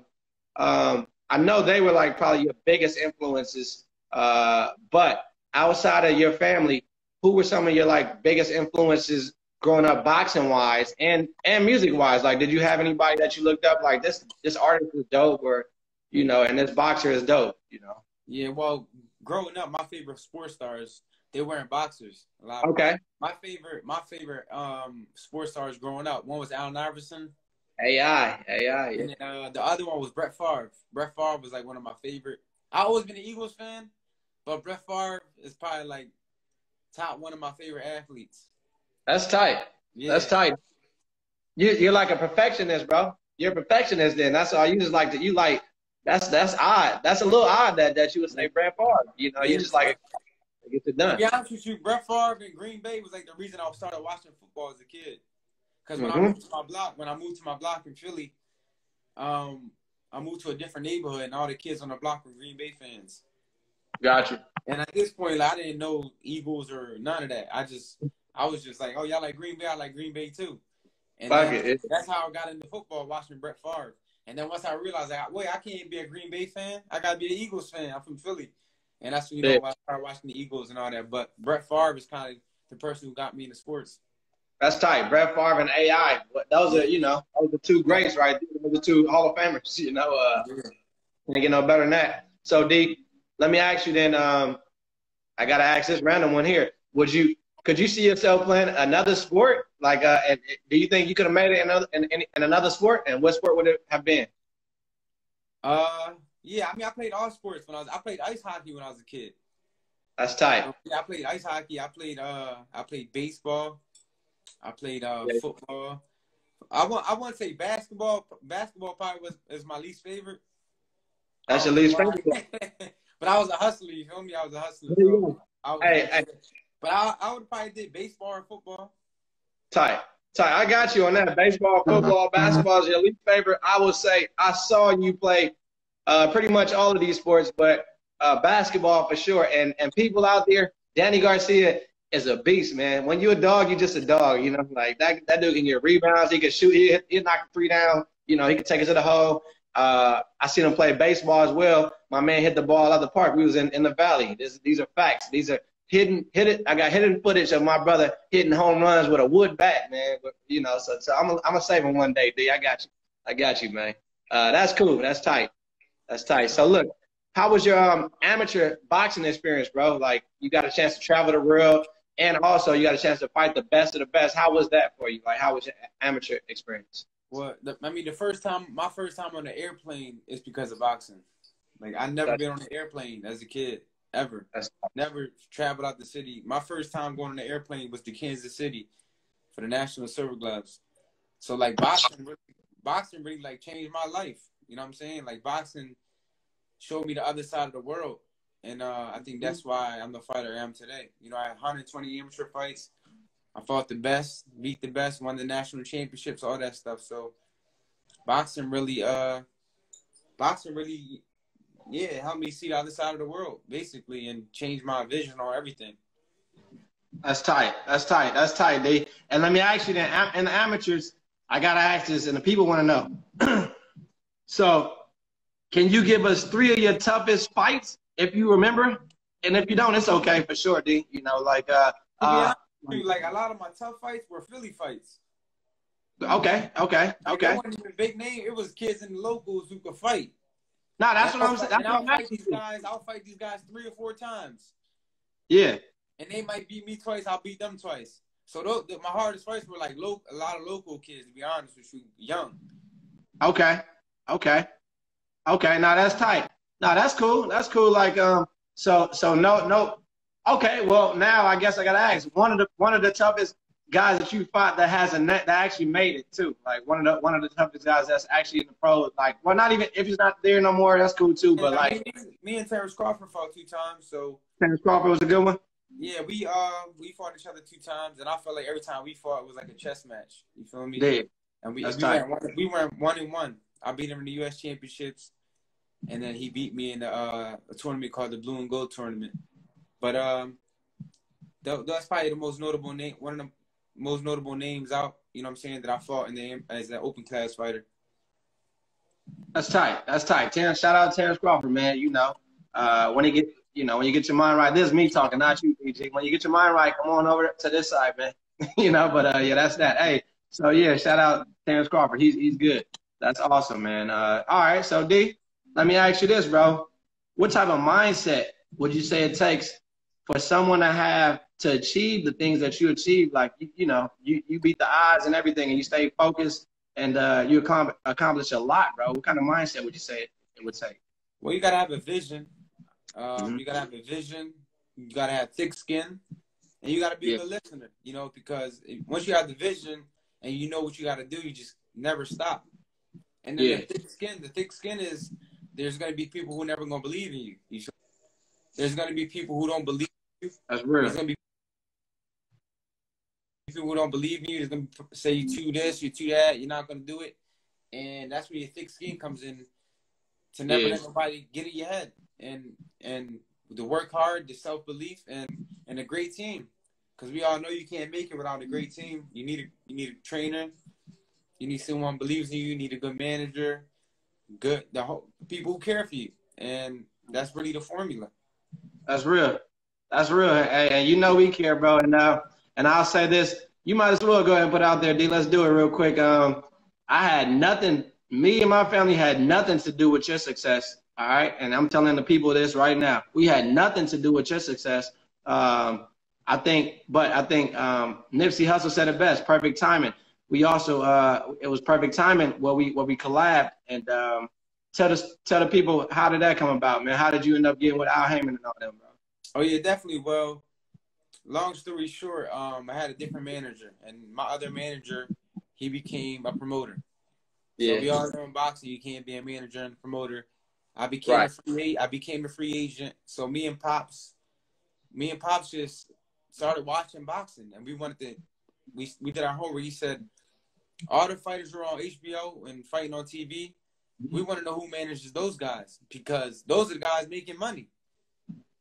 I know they were like probably your biggest influences. But outside of your family, who were some of your like biggest influences growing up boxing wise and music wise? Like, did you have anybody that you looked up like this artist is dope, or, you know, and this boxer is dope, you know? Yeah, well, growing up, my favorite sports stars, they weren't boxers. Okay. My favorite sports stars growing up, one was Allen Iverson. AI. Yeah. And then, the other one was Brett Favre. Brett Favre was like one of my favorite. I always been an Eagles fan, but Brett Favre is probably like top one of my favorite athletes. That's tight. Yeah. That's tight. You're like a perfectionist, bro. You're a perfectionist then. That's all. You just like you like. That's odd. That's a little odd that you would say Brett Favre. You know, you just like get it done. To be honest with you, Brett Favre in Green Bay was like the reason I started watching football as a kid. Because when I moved to my block in Philly, I moved to a different neighborhood, and all the kids on the block were Green Bay fans. Gotcha. And at this point, like, I didn't know Eagles or none of that. I was just like, oh, y'all like Green Bay? I like Green Bay too. And that's how I got into football, watching Brett Favre. And then once I realized, like, wait, I can't be a Green Bay fan. I got to be an Eagles fan. I'm from Philly. And that's when, I started watching the Eagles and all that. But Brett Favre is kind of the person who got me into sports. That's tight. Brett Favre and AI. Those are two greats, right? Those are two Hall of Famers, you know. Can't get no better than that. So, D, let me ask you then, I got to ask this random one here. Could you see yourself playing another sport? Like, and do you think you could have made it in another sport? And what sport would it have been? Yeah, I mean, I played all sports I played ice hockey when I was a kid. That's tight. So, yeah, I played ice hockey. I played baseball. I played football. I want to say basketball. Basketball probably is my least favorite. That's your least favorite. But I was a hustler. You feel me? I was a hustler. But I would probably did baseball or football. Tight. I got you on that. Baseball, football, basketball is your least favorite. I would say I saw you play pretty much all of these sports, but basketball for sure. And people out there, Danny Garcia is a beast, man. When you're a dog, you're just a dog. You know, like that dude can get rebounds. He can shoot. He'll knock a three down. You know, he can take it to the hole. I seen him play baseball as well. My man hit the ball out of the park. We was in the valley. These are facts. These are I got hidden footage of my brother hitting home runs with a wood bat, man. But, you know, so I'm gonna save him one day, D. I got you, man. That's cool. That's tight. That's tight. So look, how was your amateur boxing experience, bro? Like, you got a chance to travel the world, and also you got a chance to fight the best of the best. How was that for you? Like, how was your amateur experience? Well, my first time on the airplane is because of boxing. Like, I never been on an airplane as a kid, ever. Never traveled out the city. My first time going on the airplane was to Kansas City for the National Silver Gloves. So, like, boxing really like changed my life. You know what I'm saying? Like, boxing showed me the other side of the world. And I think that's why I'm the fighter I am today. You know, I had 120 amateur fights. I fought the best, beat the best, won the national championships, all that stuff. So boxing really, helped me see the other side of the world, basically, and change my vision on everything. That's tight. That's tight. That's tight, D. And let me ask you then, in the amateurs, I got to ask this, and the people want to know. So can you give us 3 of your toughest fights, if you remember? And if you don't, it's okay for sure, D. You know, like, like a lot of my tough fights were Philly fights. Okay. It wasn't even a big name. It was kids in the locals who could fight. No, that's what I'm saying. I'll fight these guys 3 or 4 times. Yeah. And they might beat me twice. I'll beat them twice. So my hardest fights were like a lot of local kids, to be honest with you, young. Okay. Now that's tight. No, that's cool. That's cool. Like, so no. Okay, well, now I guess I gotta ask, one of the toughest guys that you fought that that actually made it too. Like one of the toughest guys that's actually in the pros. Like, well, not even if he's not there no more, that's cool too. But like, me and Terrence Crawford fought 2 times. So Terrence Crawford was a good one. Yeah, we fought each other 2 times, and I felt like every time we fought it was like a chess match. You feel me? Yeah. And we went 1-1. I beat him in the U.S. Championships, and then he beat me in a tournament called the Blue and Gold Tournament. But that's probably the most notable name, one of the most notable names out. You know what I'm saying, that I fought as an open class fighter. That's tight. That's tight. Shout out to Terrence Crawford, man. You know, when you get your mind right, this is me talking, not you, PG. When you get your mind right, come on over to this side, man. You know, but yeah, that's that. Hey, so yeah, shout out Terrence Crawford. He's good. That's awesome, man. All right, so D, let me ask you this, bro. What type of mindset would you say it takes for someone to have to achieve the things that you achieve? Like, you beat the odds and everything, and you stay focused, and you accomplish a lot, bro. What kind of mindset would you say it would take? Well, you gotta have a vision. You gotta have a vision. You gotta have thick skin, and you gotta be a good listener. You know, because once you have the vision and you know what you gotta do, you just never stop. And then the thick skin is there's gonna be people who never gonna believe in you. There's gonna be people who don't believe in you. That's real. There's gonna be people who don't believe in you. There's gonna say you too this, you too that. You're not gonna do it, and that's where your thick skin comes in. To never let nobody get in your head, and to work hard, the self-belief, and a great team, because we all know you can't make it without a great team. You need a trainer, you need someone who believes in you, you need a good manager, people who care for you, and that's really the formula. That's real. That's real. And you know we care, bro. And I'll say this, you might as well go ahead and put it out there, D. Let's do it real quick. I had nothing. Me and my family had nothing to do with your success, all right? And I'm telling the people this right now. We had nothing to do with your success. I think Nipsey Hussle said it best, perfect timing. We also, it was perfect timing where we collabed. And tell the people, how did that come about, man? How did you end up getting with Al Heyman and all them, bro? Oh, yeah, definitely. Well, long story short, I had a different manager. And my other manager, he became a promoter. So we all know in boxing, you can't be a manager and a promoter. I became a free agent. So me and Pops just started watching boxing, and we did our homework. He said, all the fighters who are on HBO and fighting on TV, we want to know who manages those guys, because those are the guys making money.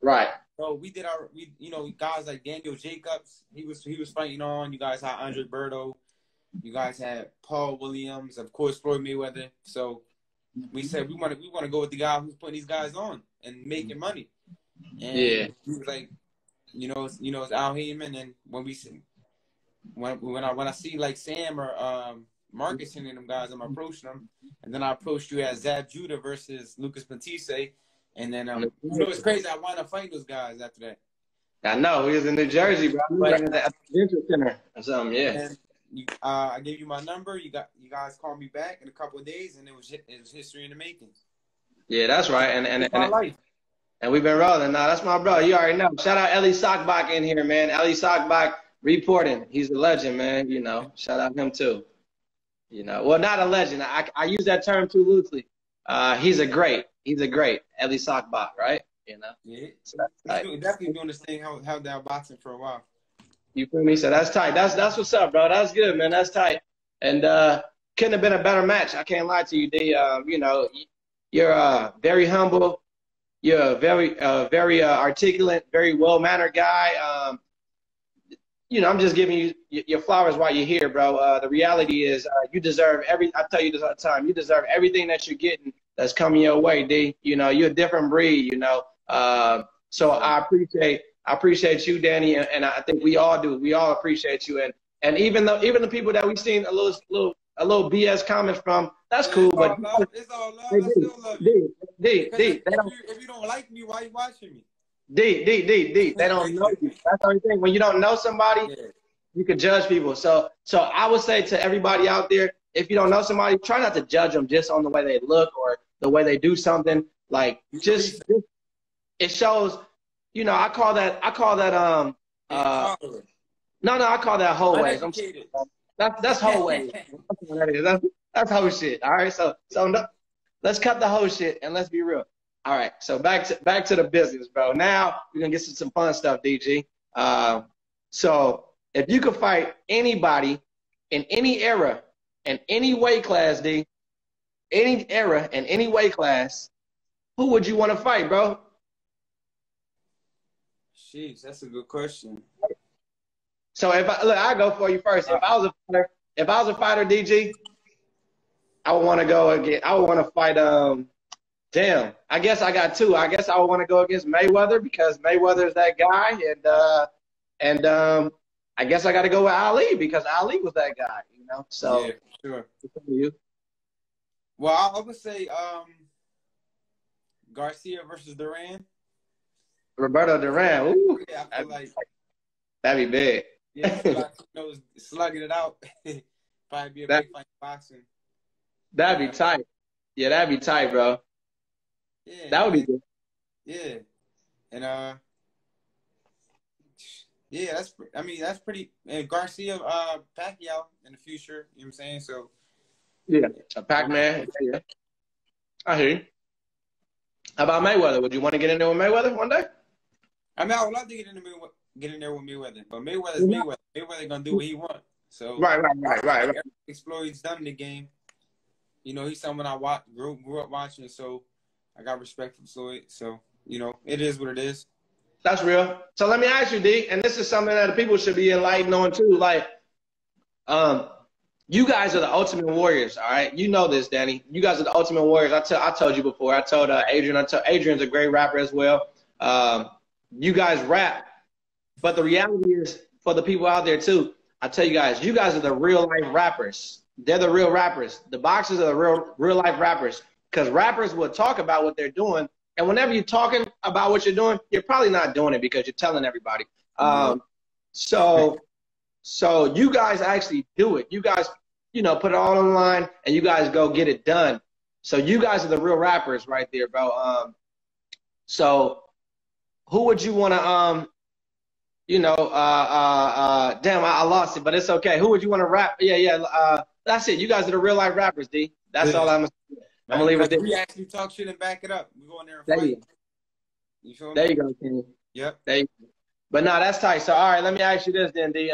Right. So you know, guys like Daniel Jacobs, he was fighting on. You guys had Andre Berto. You guys had Paul Williams, of course, Floyd Mayweather. So we said we want to go with the guy who's putting these guys on and making money. And he was like, you know, it's Al Heyman. And when I see like Sam or Marcus and them guys, I'm approaching them. And then I approached you as Zab Judah versus Lucas Matisse. And then you know, it's crazy. I wound up fighting those guys after that. I know. He was in New Jersey, bro. But at the Adventure Center or something, yeah. And I gave you my number. You guys called me back in a couple of days, and it was history in the making. Yeah, that's right. And we've been rolling. Nah, that's my bro. You already know. Shout out Ellie Sockbach in here, man. Ellie Sockbach reporting. He's a legend, man. You know, shout out him too. You know, well, not a legend. I use that term too loosely. He's a great. Ellie Sockbach, right? You know. Yeah. So definitely doing this thing. Held down boxing for a while. You feel me? So that's tight. That's what's up, bro. That's good, man. That's tight. And couldn't have been a better match. I can't lie to you, D. You know, you're very humble. You're a very articulate, very well-mannered guy. You know, I'm just giving you your flowers while you're here, bro. The reality is you deserve I tell you this all the time. You deserve everything that you're getting that's coming your way, D. You know, you're a different breed, you know. So I appreciate you, Danny, and I think we all do. We all appreciate you. And even the people that we've seen a little BS comments from, that's cool. But it's all love. I still love you. If you don't like me, why are you watching me? D. They don't know you. That's the only thing. When you don't know somebody, you can judge people. So I would say to everybody out there, if you don't know somebody, try not to judge them just on the way they look or the way they do something. Like it shows. You know, I call that no, I call that whole ways. That's whole ways. That's whole shit. All right, so no, let's cut the whole shit and let's be real. All right, so back to the business, bro. Now we're gonna get to some fun stuff, DG. So if you could fight anybody in any era, in any weight class, D, any era in any weight class, who would you want to fight, bro? Jeez, that's a good question. So I go for you first. If I was a fighter, DG, I would want to go again. I would want to fight. Damn, I guess I got two. I guess I would want to go against Mayweather because Mayweather is that guy, and I guess I got to go with Ali because Ali was that guy. You know, so yeah, sure. You. Well, I would say Garcia versus Duran. Roberto Duran. Ooh, yeah, I feel like that'd be big. Yeah, slugging it out. Probably be a big fight in boxing. That'd be tight. Yeah, that'd be tight, bro. Yeah, that would be good. Yeah, and yeah, that's pretty. And Garcia, Pacquiao in the future. You know what I'm saying? So yeah, a Pac-Man. Yeah, I hear you. How about Mayweather? Would you want to get in there with Mayweather one day? I mean, I would love to get in there with Mayweather, but Mayweather's Mayweather. Mayweather gonna do what he wants. So right. Every exploit he's done in the game. You know, he's someone I grew up watching, so I got respect for Floyd. So, you know, it is what it is. That's real. So let me ask you, D, and this is something that the people should be enlightened on too. Like, you guys are the ultimate warriors, all right? You know this, Danny. You guys are the ultimate warriors. I told you before. I told Adrian. Adrian's a great rapper as well. You guys rap, but the reality is, for the people out there too, I tell you guys are the real life rappers. They're the real rappers. The boxers are the real life rappers. Because rappers will talk about what they're doing, and whenever you're talking about what you're doing, you're probably not doing it because you're telling everybody. So you guys actually do it. You guys, you know, put it all on the line, and you guys go get it done. So you guys are the real rappers right there, bro. So who would you want to, damn, I lost it, but it's okay. Who would you want to rap? Yeah. That's it. You guys are the real life rappers, D. That's all I'm gonna leave it there. We actually talk shit and back it up. We go in there and fight. You feel me? There you go, Kenny. Yep. There you go. But no, that's tight. So all right, let me ask you this then, D.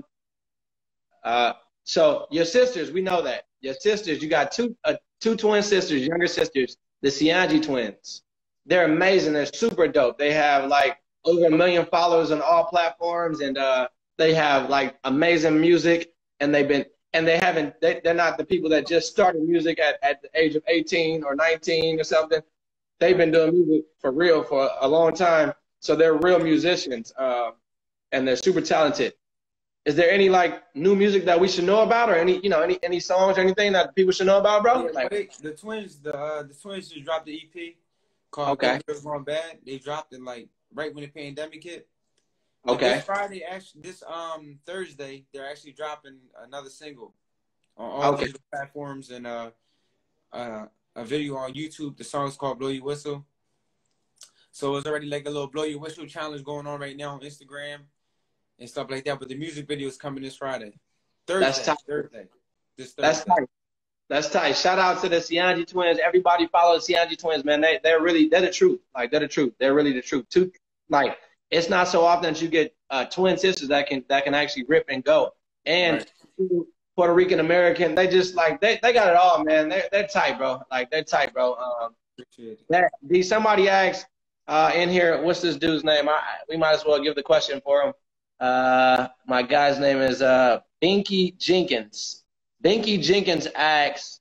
So your sisters, we know that. Your sisters, you got two twin sisters, younger sisters, the Ciangi twins. they're amazing. They're super dope. They have like over 1 million followers on all platforms, and they have like amazing music. And they're not the people that just started music at the age of 18 or 19 or something. They've been doing music for real for a long time. So they're real musicians, and they're super talented. Is there any like new music that we should know about, or any songs or anything that people should know about, bro? Yeah, Like the twins just dropped the EP called okay, Good Girls Gone Bad. They dropped it like right when the pandemic hit. But okay, this Friday, actually, this Thursday, they're actually dropping another single on all okay. digital platforms and a video on YouTube. The song is called "Blow Your Whistle." So it's already like a little blow your whistle challenge going on right now on Instagram and stuff like that. But the music video is coming this Friday. That's tight. Thursday. This Thursday. That's tight. That's tight. Shout out to the Sianji twins. Everybody follow the Sianji twins, man. They're the truth. Like they're the truth. They're really the truth. Like it's not so often that you get twin sisters that can actually rip and go. And right. Puerto Rican American, they just like they got it all, man. They're tight, bro. Like they're tight, bro. Somebody asked in here, what's this dude's name? We might as well give the question for him. My guy's name is Binky Jenkins. Binky Jenkins asked,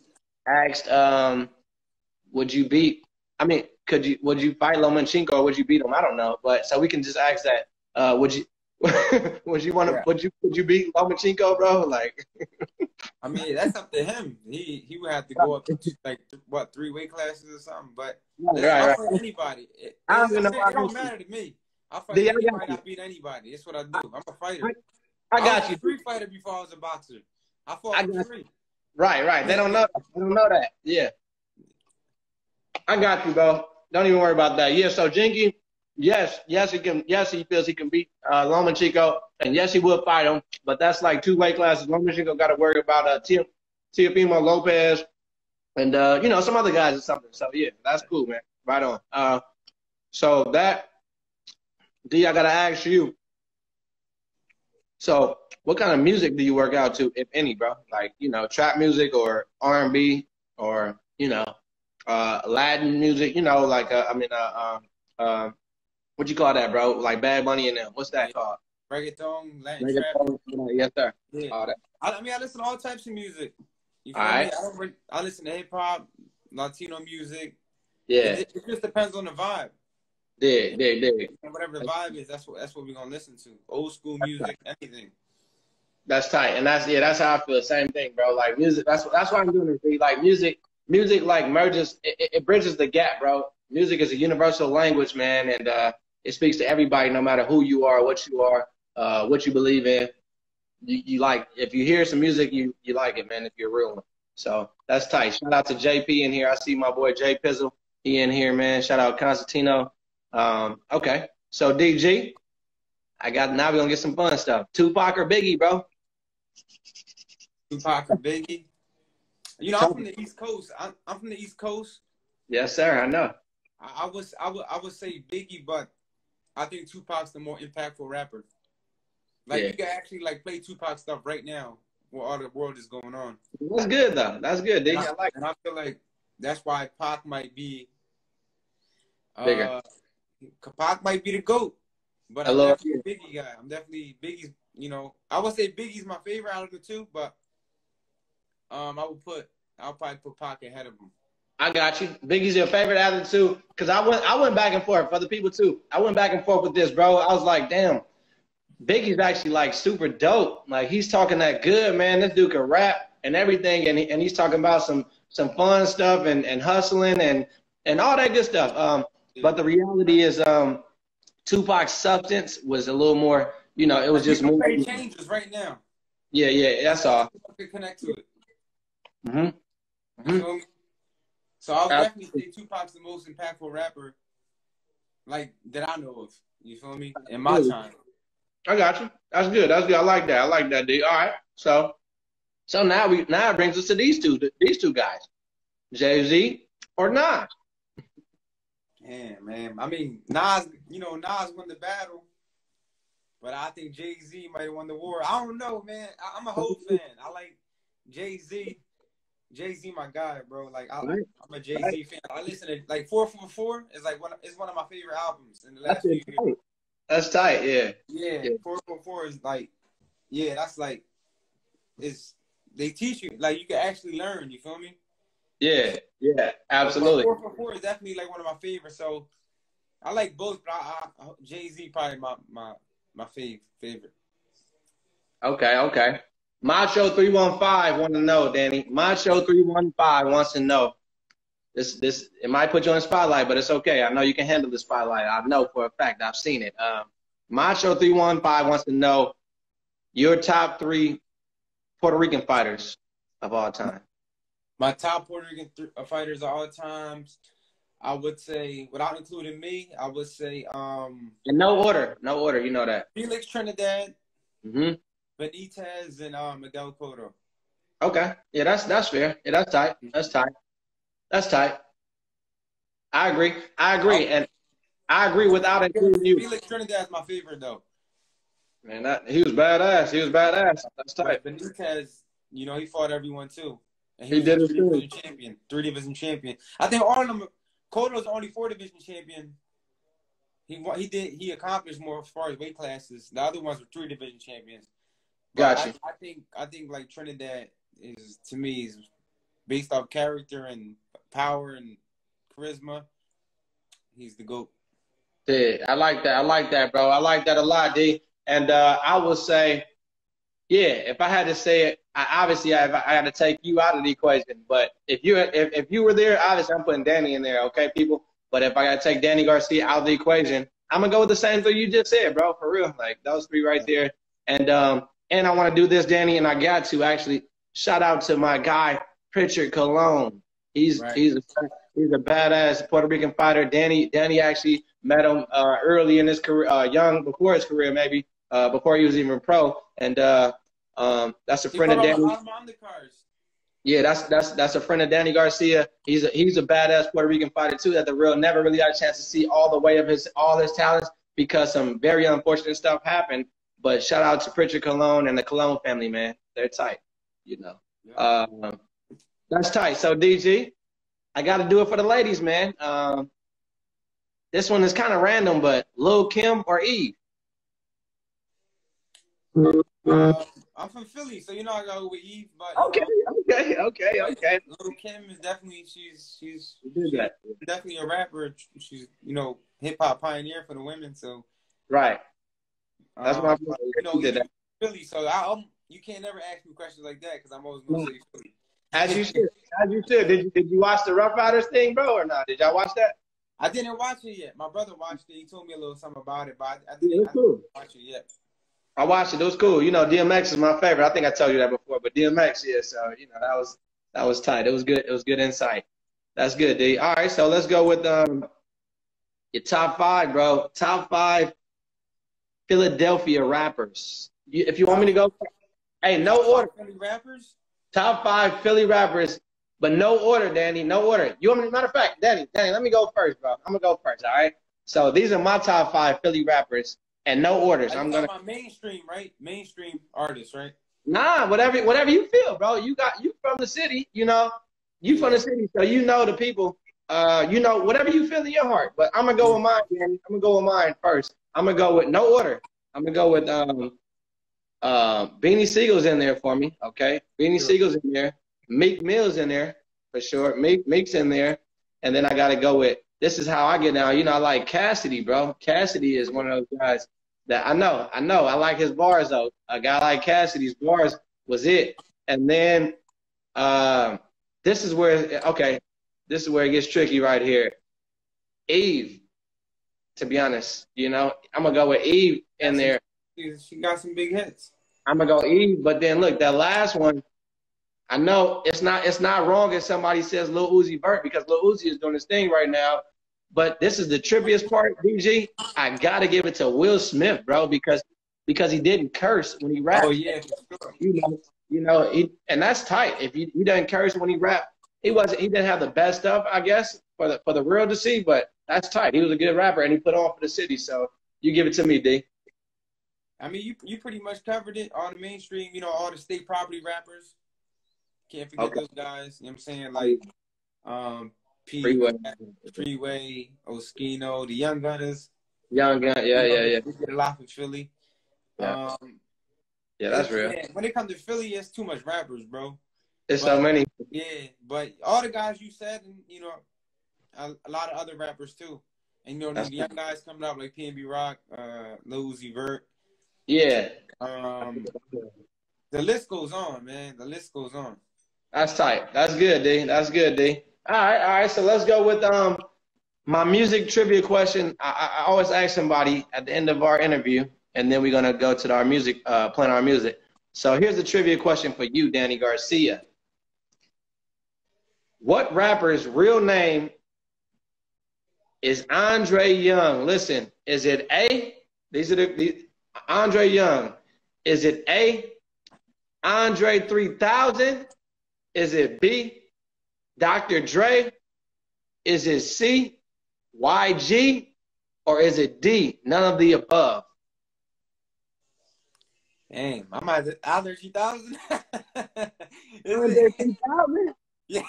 would you fight Lomachenko or would you beat him? I don't know, but so we can just ask that. Would you beat Lomachenko, bro? Like, I mean, that's up to him. He would have to go up to like 3 weight classes or something. But I'll fight anybody. It don't matter to me. I'll fight anybody. I beat anybody. It's what I do. I'm a fighter. I got was you. a street fighter before I was a boxer. I fought for free. Right. They don't know that. They don't know that. Yeah. I got you, bro. Don't even worry about that. Yeah, so Jinky, yes, he can. Yes, he feels he can beat Lomachenko, and yes, he will fight him. But that's like 2 weight classes. Lomachenko got to worry about Teofimo Lopez and some other guys or something. So yeah, that's cool, man. Right on. So that D, I gotta ask you. So what kind of music do you work out to, if any, bro? Like trap music or R&B or Latin music? What you call that, bro? Like Bad Bunny and them. What's that called? Reggaeton, Latin trap. Yes, sir. Yeah. All that. I listen to all types of music. You feel all right. me? I listen to hip hop, Latino music. Yeah. It just depends on the vibe. Yeah. And whatever the vibe is, that's what we're gonna listen to. Old school music, anything. That's tight, and that's how I feel. Same thing, bro. Like music. That's why I'm doing this. Like music like merges. It bridges the gap, bro. Music is a universal language, man, and it speaks to everybody, no matter who you are, what you are, what you believe in. You like, if you hear some music, you like it, man. If you're a real one, so that's tight. Shout out to JP in here. I see my boy Jay Pizzle. He in here, man. Shout out Constantino. Okay, so DG, now we're gonna get some fun stuff. Tupac or Biggie, bro? Tupac or Biggie? I'm from the East Coast. I'm from the East Coast. Yes, sir. I know. I would say Biggie, but I think Tupac's the more impactful rapper. Like you can actually like play Tupac stuff right now where all the world is going on. That's good though. That's good. And I feel like that's why Pac might be bigger. Pac might be the GOAT, but I'm definitely a Biggie guy. I'm definitely Biggie's. I would say Biggie's my favorite out of the two, but I'll probably put Pac ahead of him. I got you. Biggie's your favorite out of the two, because I went back and forth for the people too. I went back and forth with this, bro. I was like, damn, Biggie's actually like super dope. Like he's talking that good, man. This dude can rap and everything, and he's talking about some fun stuff and hustling and all that good stuff. But the reality is, Tupac's substance was a little more, it was just more. Changes right now. Yeah, that's all. I can connect to it. Mm-hmm. So I'll definitely say Tupac's the most impactful rapper, like that I know of. You feel me? In my time. I got you. That's good. I like that, D. All right. So now it brings us to these two guys, Jay-Z or Nas. Yeah, man. I mean, Nas won the battle, but I think Jay-Z might have won the war. I don't know, man. I'm a whole fan. I like Jay-Z. Jay-Z, my guy, bro. Like I'm Right. a Jay-Z Right. fan. I listen to like 444 is like it's one of my favorite albums in the That's last few it. years. Tight. That's tight. Yeah. Yeah, Yeah. 444 is like, yeah, that's like, it's they teach you like you can actually learn. You feel me? Yeah. Yeah. But Absolutely. 444 is definitely like one of my favorites. So I like both, but Jay-Z probably my favorite. Okay. Okay. Macho 315 want to know, Danny. Macho 315 wants to know. This it might put you on the spotlight, but it's okay. I know you can handle the spotlight. I know for a fact. I've seen it. Macho 315 wants to know your top 3 Puerto Rican fighters of all time. My top Puerto Rican fighters of all times, I would say, without including me, I would say In no order. No order. You know that. Felix Trinidad, Mm-hmm. Benitez, and Miguel Cotto. Okay. Yeah, that's fair. Yeah, that's tight. That's tight. That's tight. I agree. I agree. And I agree without including you. Felix Trinidad's my favorite, though. Man, he was badass. He was badass. That's tight. But Benitez, you know, he fought everyone, too. And He was did a his thing. 3-division champion. 3-division champion. I think all of them, Cotto's only 4-division champion. He accomplished more as far as weight classes. The other ones were 3-division champions. But Gotcha. I think like Trinidad is, to me, is based off character and power and charisma. He's the GOAT. Yeah, I like that. I like that, bro. I like that a lot, D. And I will say, yeah, if I had to say it, obviously I had to take you out of the equation. But if you were there, obviously I'm putting Danny in there, okay, people. But if I got to take Danny Garcia out of the equation, I'm gonna go with the same thing you just said, bro. For real, like those 3 right there. And I want to do this, Danny, and I got to actually shout out to my guy Pritchard Colon. He's a badass Puerto Rican fighter. Danny actually met him early in his career, young before his career, maybe before he was even pro. And that's a friend of Danny. Yeah, that's a friend of Danny Garcia. He's a badass Puerto Rican fighter too. That the real never really got a chance to see all the way of all his talents because some very unfortunate stuff happened. But shout out to Pritchard Colon and the Colon family, man. They're tight, you know. Yeah. That's tight. So DG, I got to do it for the ladies, man. This one is kind of random, but Lil Kim or Eve? I'm from Philly, so you know I go with Eve. But okay. Lil Kim is definitely she's definitely a rapper. She's hip hop pioneer for the women. So right. That's my did that. Philly, so you can't never ask me questions like that because I'm always gonna say Philly. As you should. As you should. Did you watch the Rough Riders thing, bro, or not? Did y'all watch that? I didn't watch it yet. My brother watched it. He told me a little something about it, but I didn't watch it yet. I watched it. It was cool. You know, DMX is my favorite. I think I told you that before, but DMX, yeah. So that was tight. It was good. It was good insight. That's good, D. All right, so let's go with your top 5, bro. Top 5 Philadelphia rappers. If you want me to go, hey, no order. Philly rappers. Top 5 Philly rappers, but no order, Danny. No order. You want me? Matter of fact, Danny, let me go first, bro. I'm gonna go first. All right. So these are my top 5 Philly rappers, and no orders. I'm gonna mainstream, right? Mainstream artists, right? Nah, whatever you feel, bro. You from the city, you know. You from the city, so you know the people. You know whatever you feel in your heart. But I'm gonna go with mine, Danny. I'm gonna go with mine first. I'm gonna go with no order. I'm gonna go with Beanie Siegel's in there for me, okay? Beanie Siegel's in there. Meek Mill's in there for sure. Meek's in there, and then I gotta go with. This is how I get down. You know, I like Cassidy, bro. Cassidy is one of those guys that I know. I like his bars though. A guy like Cassidy's bars was it. And then this is where it gets tricky right here. Eve, to be honest, you know, I'm gonna go with Eve in there. She got some big hits. I'm gonna go Eve, but then look, that last one, I know it's not wrong if somebody says Lil Uzi Vert because Lil Uzi is doing his thing right now. But this is the trippiest part, DG. I gotta give it to Will Smith, bro, because he didn't curse when he rapped. Oh yeah, you know, and that's tight. If he doesn't curse when he rapped, he didn't have the best stuff, I guess, for the world to see. But that's tight. He was a good rapper, and he put on for the city. So you give it to me, D. I mean, you pretty much covered it. All the mainstream, you know, all the state property rappers. Can't forget those guys. You know what I'm saying? Like, Freeway, Oskino, the Young Gunners. Young Gun, yeah. We did a lot for Philly. Yeah, that's real. Man, when it comes to Philly, it's too much rappers, bro. There's so many. Yeah, but all the guys you said, and you know, a lot of other rappers too. And you know, the young guys coming up like PNB Rock, Lil Uzi Vert. Yeah. The list goes on, man. The list goes on. That's tight. That's good, D. That's good, D. All right. So let's go with my music trivia question. I always ask somebody at the end of our interview, and then we're gonna go to our music, playing our music. So here's the trivia question for you, Danny Garcia. What rapper's real name is Andre Young? Listen, is it A? These are Andre Young. Is it A, Andre 3000? Is it B, Dr. Dre? Is it C, YG? Or is it D, none of the above? Damn, I'm at Andre 3000. Andre 3000? Yeah.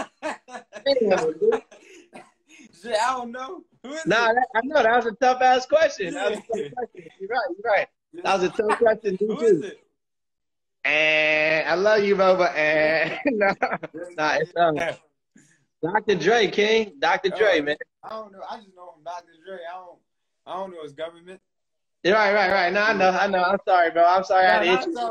Shit, I don't know. Who is it? I know that was a tough ass question. That was a tough question. You're right. That was a tough question. Who is it? And I love you, Boba. And it's Dr. Dre, King. Dr. Dre, man. I don't know. I just know him, Dr. Dre. I don't know his government. Right. No, I know. I'm sorry, bro. I'm sorry I had to hit you.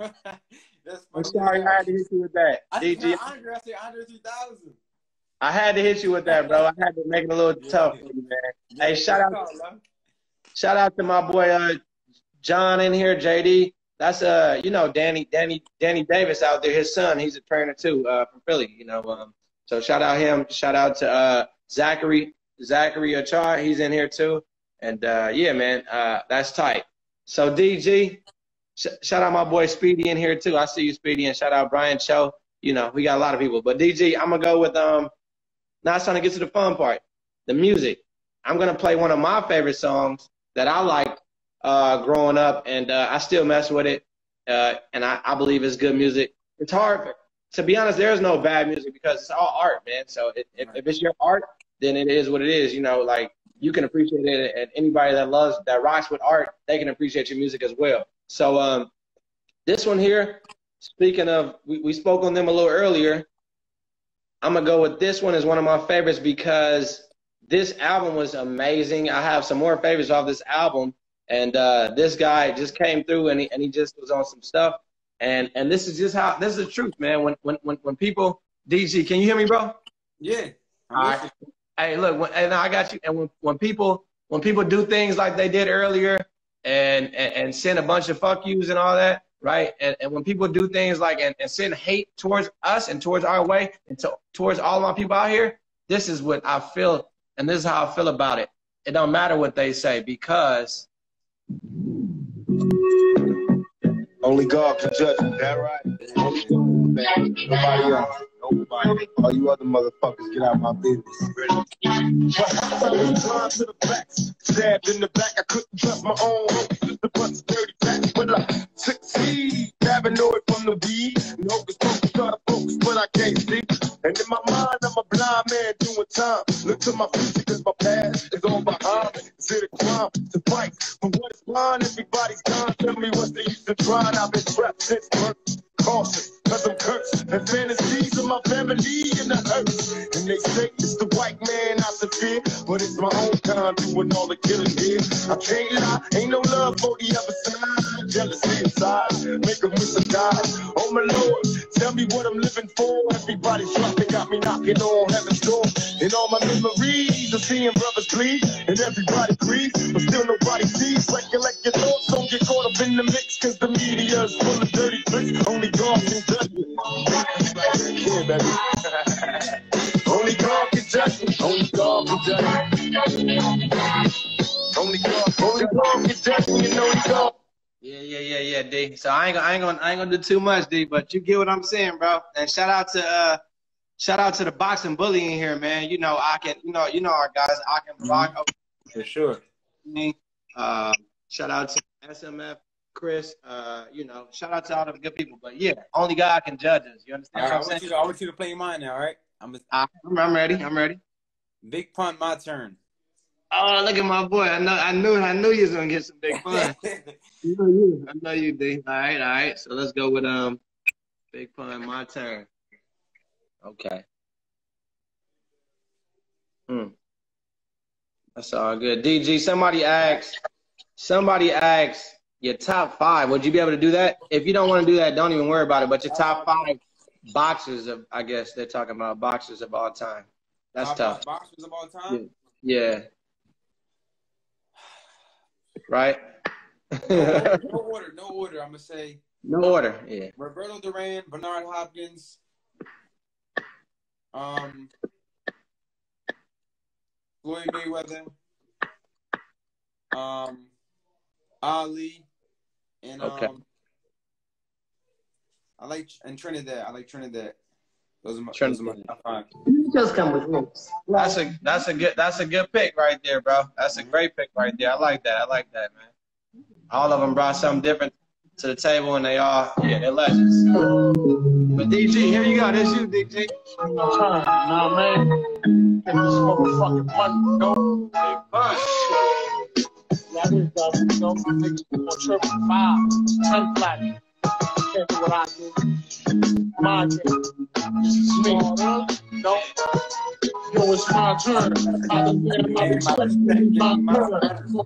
I'm sorry I had to hit you with that. DG. I said Andre 3000. I had to hit you with that, bro. I had to make it a little tough for you, man. Hey, shout out to my boy John in here, JD. That's Danny Davis out there. His son, he's a trainer too, from Philly. So shout out him. Shout out to Zachary Achar. He's in here too. And yeah, man, that's tight. So DG, shout out my boy Speedy in here too. I see you, Speedy, and shout out Brian Cho. We got a lot of people. But DG, I'm gonna go with now it's time to get to the fun part, the music. I'm gonna play one of my favorite songs that I liked growing up, and I still mess with it, and I believe it's good music. It's hard, to be honest, there is no bad music because it's all art, man. So if it's your art, then it is what it is. Like you can appreciate it, and anybody that rocks with art, they can appreciate your music as well. So this one here, speaking of, we spoke on them a little earlier. I'm gonna go with this one as one of my favorites because this album was amazing. I have some more favorites off this album. And this guy just came through and he just was on some stuff. And this is the truth, man. When people, DG, can you hear me, bro? Yeah. All right. Hey, look, and I got you. And when people do things like they did earlier and send a bunch of fuck yous and all that, right? And when people do things like and send hate towards us and towards our way and towards all of my people out here, this is what I feel, and this is how I feel about it. It don't matter what they say because only God can judge me. That right? Nobody else. Nobody. All you other motherfuckers, get out my business. Perhaps I was blind to the facts. Stabbed in the back, I couldn't trust my own hope. Just a bunch of dirty facts, but I succeed. Paranoid from the weed. And hocus pocus, try to focus, but I can't see. And in my mind, I'm a blind man doing time. Look to my future, cause my past is all behind me. Is it a crime to fight for what is blind? Everybody's gone. Tell me what's the use of trying. I've been trapped since birth. Caution, cause I'm cursed. And fantasies of my family in the hurt. And they say it's the white man I fear, but it's my own kind doing all the killing here. I can't lie, ain't no love for the other side. Jealousy inside, make them miss a die. Oh my Lord, tell me what I'm living for. Everybody's dropping, got me knocking on heaven's door. And all my memories of seeing brothers bleed, and everybody grieves, but still nobody sees. Recollect your thoughts, don't get caught up in the mix, cause the media's full of dirty tricks. Only God can judge me. Yeah, baby. Only God can judge me. Only God can judge me. Only God can judge me, and only God. Yeah, D. So I ain't gonna do too much, D. But you get what I'm saying, bro. And shout out to the boxing bully in here, man. You know our guys. I can rock for sure. Shout out to SMF Chris. You know, shout out to all the good people. But yeah, only God can judge us. You understand All right, what I'm saying? I want you to play mine now, all right? I'm ready. I'm ready. Big pun, my turn. Oh, look at my boy. I knew you was gonna get some big fun. I know you, D. All right. So let's go with big pun, my turn. Okay. That's all good. DG, somebody asked your top 5. Would you be able to do that? If you don't want to do that, don't even worry about it. But your top 5 boxers of, I guess they're talking about boxers of all time. That's tough. Boxers of all time? Yeah. Right? No order. I'm going to say. No order, yeah. Roberto Duran, Bernard Hopkins, Floyd Mayweather, Ali, and okay. I like Trinidad. Those are my top 5. You just come with rules. That's a good pick right there, bro. That's a great pick right there. I like that, man. All of them brought something different to the table, and they're legends. But DG, here you go. This you, DG. Nah, man. Get this motherfucking money, go. Big fun. Y'all niggas on triple 5, 10 flat. Can't do what I do. My game. This is me. No. Yo, it's my turn. I done made my respect. My turn.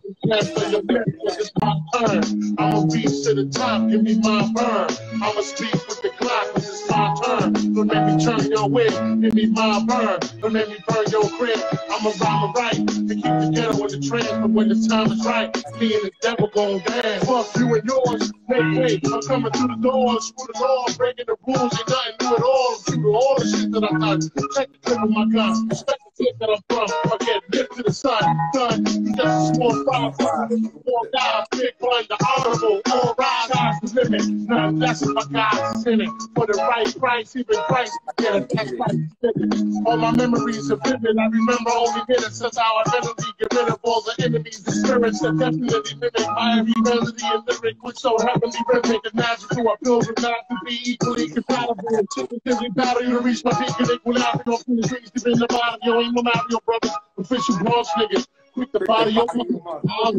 It's my turn. I'm a beast to the top. Give me my burn. I'm a speak with the clock. This is my turn. Don't make me turn your way. Give me my burn. Don't make me burn your crib. I'm a rhyme right to keep the ghetto in the trance. But when the time is right, me and the devil gon' dance. Fuck you and yours. Make way. I'm coming through the doors. Through the law. Breaking the rules. Ain't nothing new at all. Through all the shit that I've done. Check the clip of my gun. Respect the tip that I'm from. I get lit to the sun. Done. You just a small fire. All guys. Big one. The honorable. All rise. Sky's the limit. None less of my guys in it. For the right price. Even Christ. Get a tax price. All my memories are vivid. I remember only minutes. That's how I mentally get rid of all the enemies. The spirits that definitely mimic my every melody and lyric. Which so heavenly rhythmic and magical. I build with not to be equally compatible. Typically battle you to reach my peak and equilibrium. From the streets to be in the bottom. You ain't no Mario, brother. Official bronze niggas. Quick the body over. I'm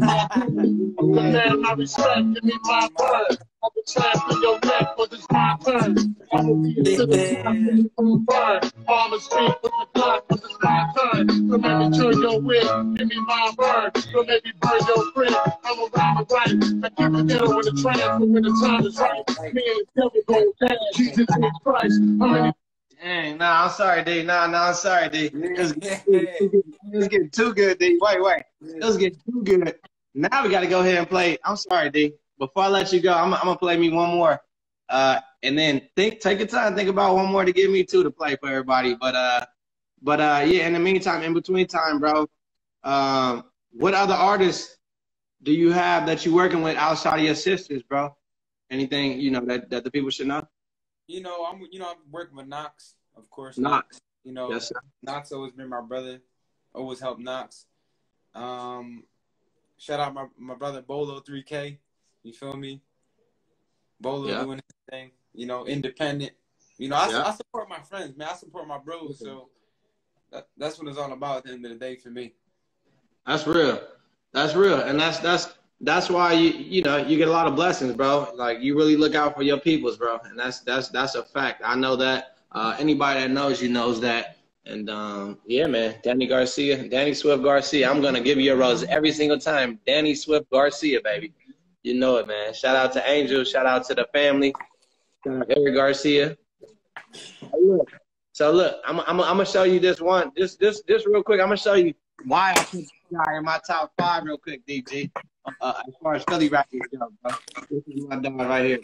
the man I respect. Give me my word. I'm the champ in your neck, but it's my turn. I'm gonna be a citizen. Burn. I'ma speak with the clock, but it's my turn. Don't make me turn your wig. Give me my word. Don't make me burn your crib. I'm a rhyme right. I keep the ghetto in the trance, but when the time is right, me and the devil go down. Jesus Christ. How many? Dang, nah, I'm sorry, D. Nah, I'm sorry, D. It's getting too good, D. Wait. It's getting too good. Now we got to go ahead and play. I'm sorry, D. Before I let you go, I'm going to play me one more. And then take your time, think about one more to give me two to play for everybody. But yeah, in the meantime, in between time, bro, what other artists do you have that you're working with outside of your sisters, bro? Anything, that the people should know? I'm working with Knox, of course. Knox. Yes, Knox always been my brother. Always helped Knox. Shout out my brother Bolo 3K. You feel me? Bolo doing his thing. Independent. I support my friends, man. I support my bros. So that's what it's all about at the end of the day for me. That's real. And that's why you get a lot of blessings, bro. Like, you really look out for your peoples, bro. And that's a fact. I know that. Anybody that knows you knows that. And yeah, man, Danny Swift Garcia. I'm gonna give you a rose every single time. Danny Swift Garcia, baby. You know it, man. Shout out to Angel. Shout out to the family. Shout out to Eric Garcia. So look, I'm gonna show you this one. Just real quick. I'm gonna show you why I put this guy in my top 5 real quick, DG. As far as Philly rappers go, bro. This is my dog right here.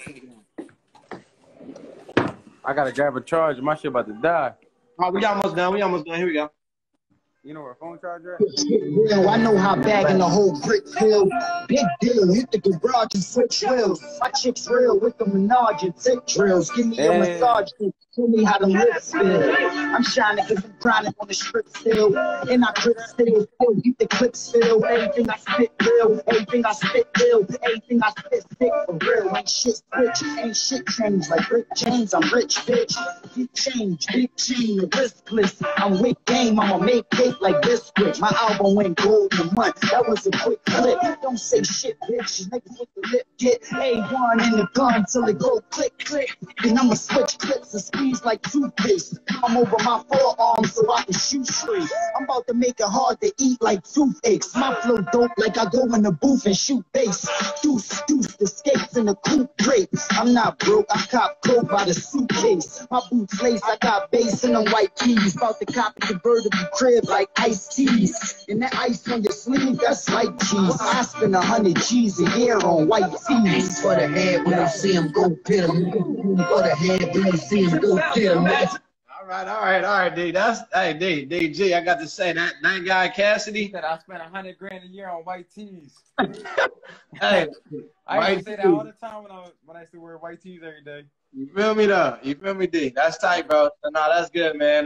I gotta grab a charger. My shit about to die. Oh, we almost done. Here we go. You know where a phone charger at? Yo, I know how bagging the whole brick feel. Big deal, hit the garage and switch wheels. My chick's real with the menage and tick drills. Give me a massage. Show me how the lips feel. I'm shining because I'm grinding on the strip still. And I grip still keep the clips filled. Everything I spit real, everything I spit real, everything I spit sick for real. Ain't shit switch, ain't shit change. Like Rick James, I'm rich, bitch. Big change, big chain, riskless. I'm with game, I'ma make cake like biscuit. My album went gold in a month, that was a quick clip. Don't say shit, bitch. Niggas with the lip get A1 in the gun till it go click, click. Then I'ma switch clips and squeeze like toothpaste. I'm over my forearms so I can shoot straight. I'm about to make it hard to eat like toothaches. My flow dope like I go in the booth and shoot bass. Deuce, the skates in the coupe drapes. I'm not broke, I cop coke by the suitcase. My boots lace, I got bass in them white keys. About to copy the convertible crib like iced teas. And that ice on your sleeve, that's like cheese. I spend 100 G's a year on white tees. For the head, when I see him, go pit him. For the head, when I see him, go pit him. All right, D. Hey, DG. I got to say that guy Cassidy. That I spent $100 grand a year on white tees. Hey, I used to say that all the time when I used to wear white tees every day. You feel me though? You feel me, D? That's tight, bro. No, that's good, man.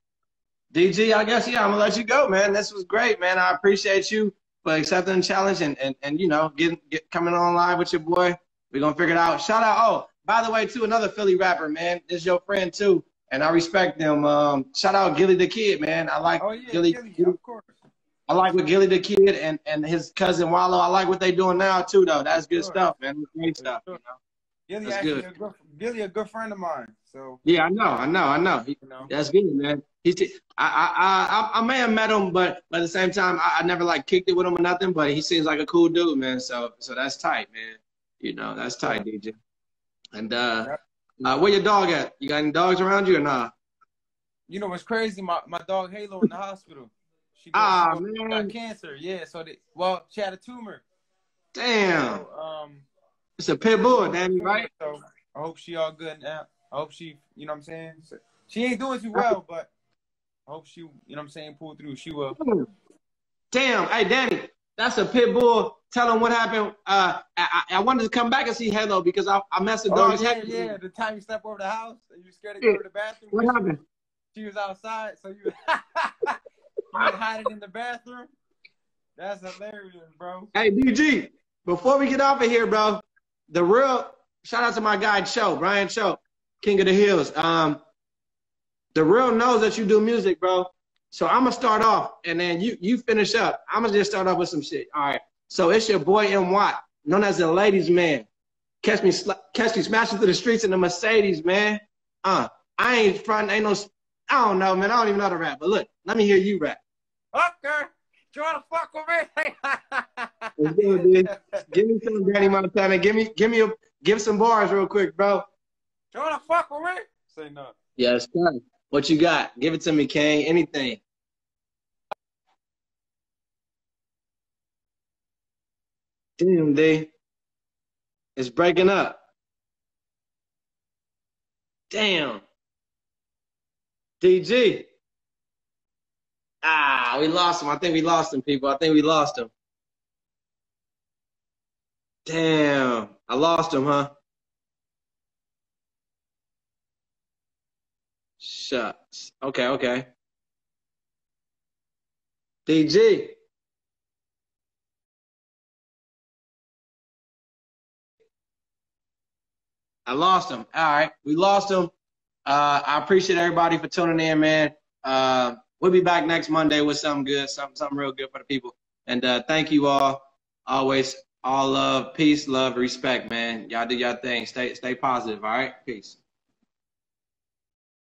DG, I guess I'm gonna let you go, man. This was great, man. I appreciate you for accepting the challenge and you know coming on live with your boy. We're gonna figure it out. Shout out. Oh, by the way, too, another Philly rapper, man. This is your friend too. And I respect them. Shout out Gilly the Kid, man. I like Gilly, of course. I like what Gilly the Kid and his cousin Wallow. I like what they doing now too, though. That's good stuff, man. Great stuff. You know? Gilly a good friend of mine. So yeah, I know. That's good, man. I may have met him, but at the same time, I never like kicked it with him or nothing. But he seems like a cool dude, man. So that's tight, man. You know, that's tight, DJ. And where your dog at? You got any dogs around you or not? You know what's crazy? My dog Halo in the hospital. She man, got cancer. Yeah, so she had a tumor. Damn. So, it's a pit bull, Danny, right? So I hope she all good now. I hope she, you know what I'm saying? So, she ain't doing too well, but I hope she, you know what I'm saying, pull through. She will. Damn. Hey, Danny, that's a pit bull. Tell him what happened. I wanted to come back and see Halo because I messed with dog's head. Yeah, the time you stepped over the house and you scared to go to the bathroom. What happened? She was outside, so you were hiding in the bathroom. That's hilarious, bro. Hey, DG, before we get off of here, bro, the real shout out to my guy Brian Cho, King of the Hills. The real knows that you do music, bro. So I'm gonna start off, and then you finish up. I'm gonna just start off with some shit. All right. So it's your boy M. Watt, known as the ladies' man. Catch me smashing through the streets in the Mercedes, man. I ain't no. I don't know, man. I don't even know how to rap. But look, let me hear you rap. Okay. You wanna fuck with me? Dude. Give me some Danny Montana. Give some bars real quick, bro. You wanna fuck with me? Say no. Yes, sir. What you got? Give it to me, King. Anything. Damn, D. It's breaking up. Damn. DG. We lost him. I think we lost him, people. I think we lost him. Damn. I lost him, huh? Shucks. Okay. DG. I lost him. All right. We lost him. I appreciate everybody for tuning in, man. We'll be back next Monday with something good, something real good for the people. And thank you all. Always all love, peace, love, respect, man. Y'all do your thing. Stay positive, all right? Peace.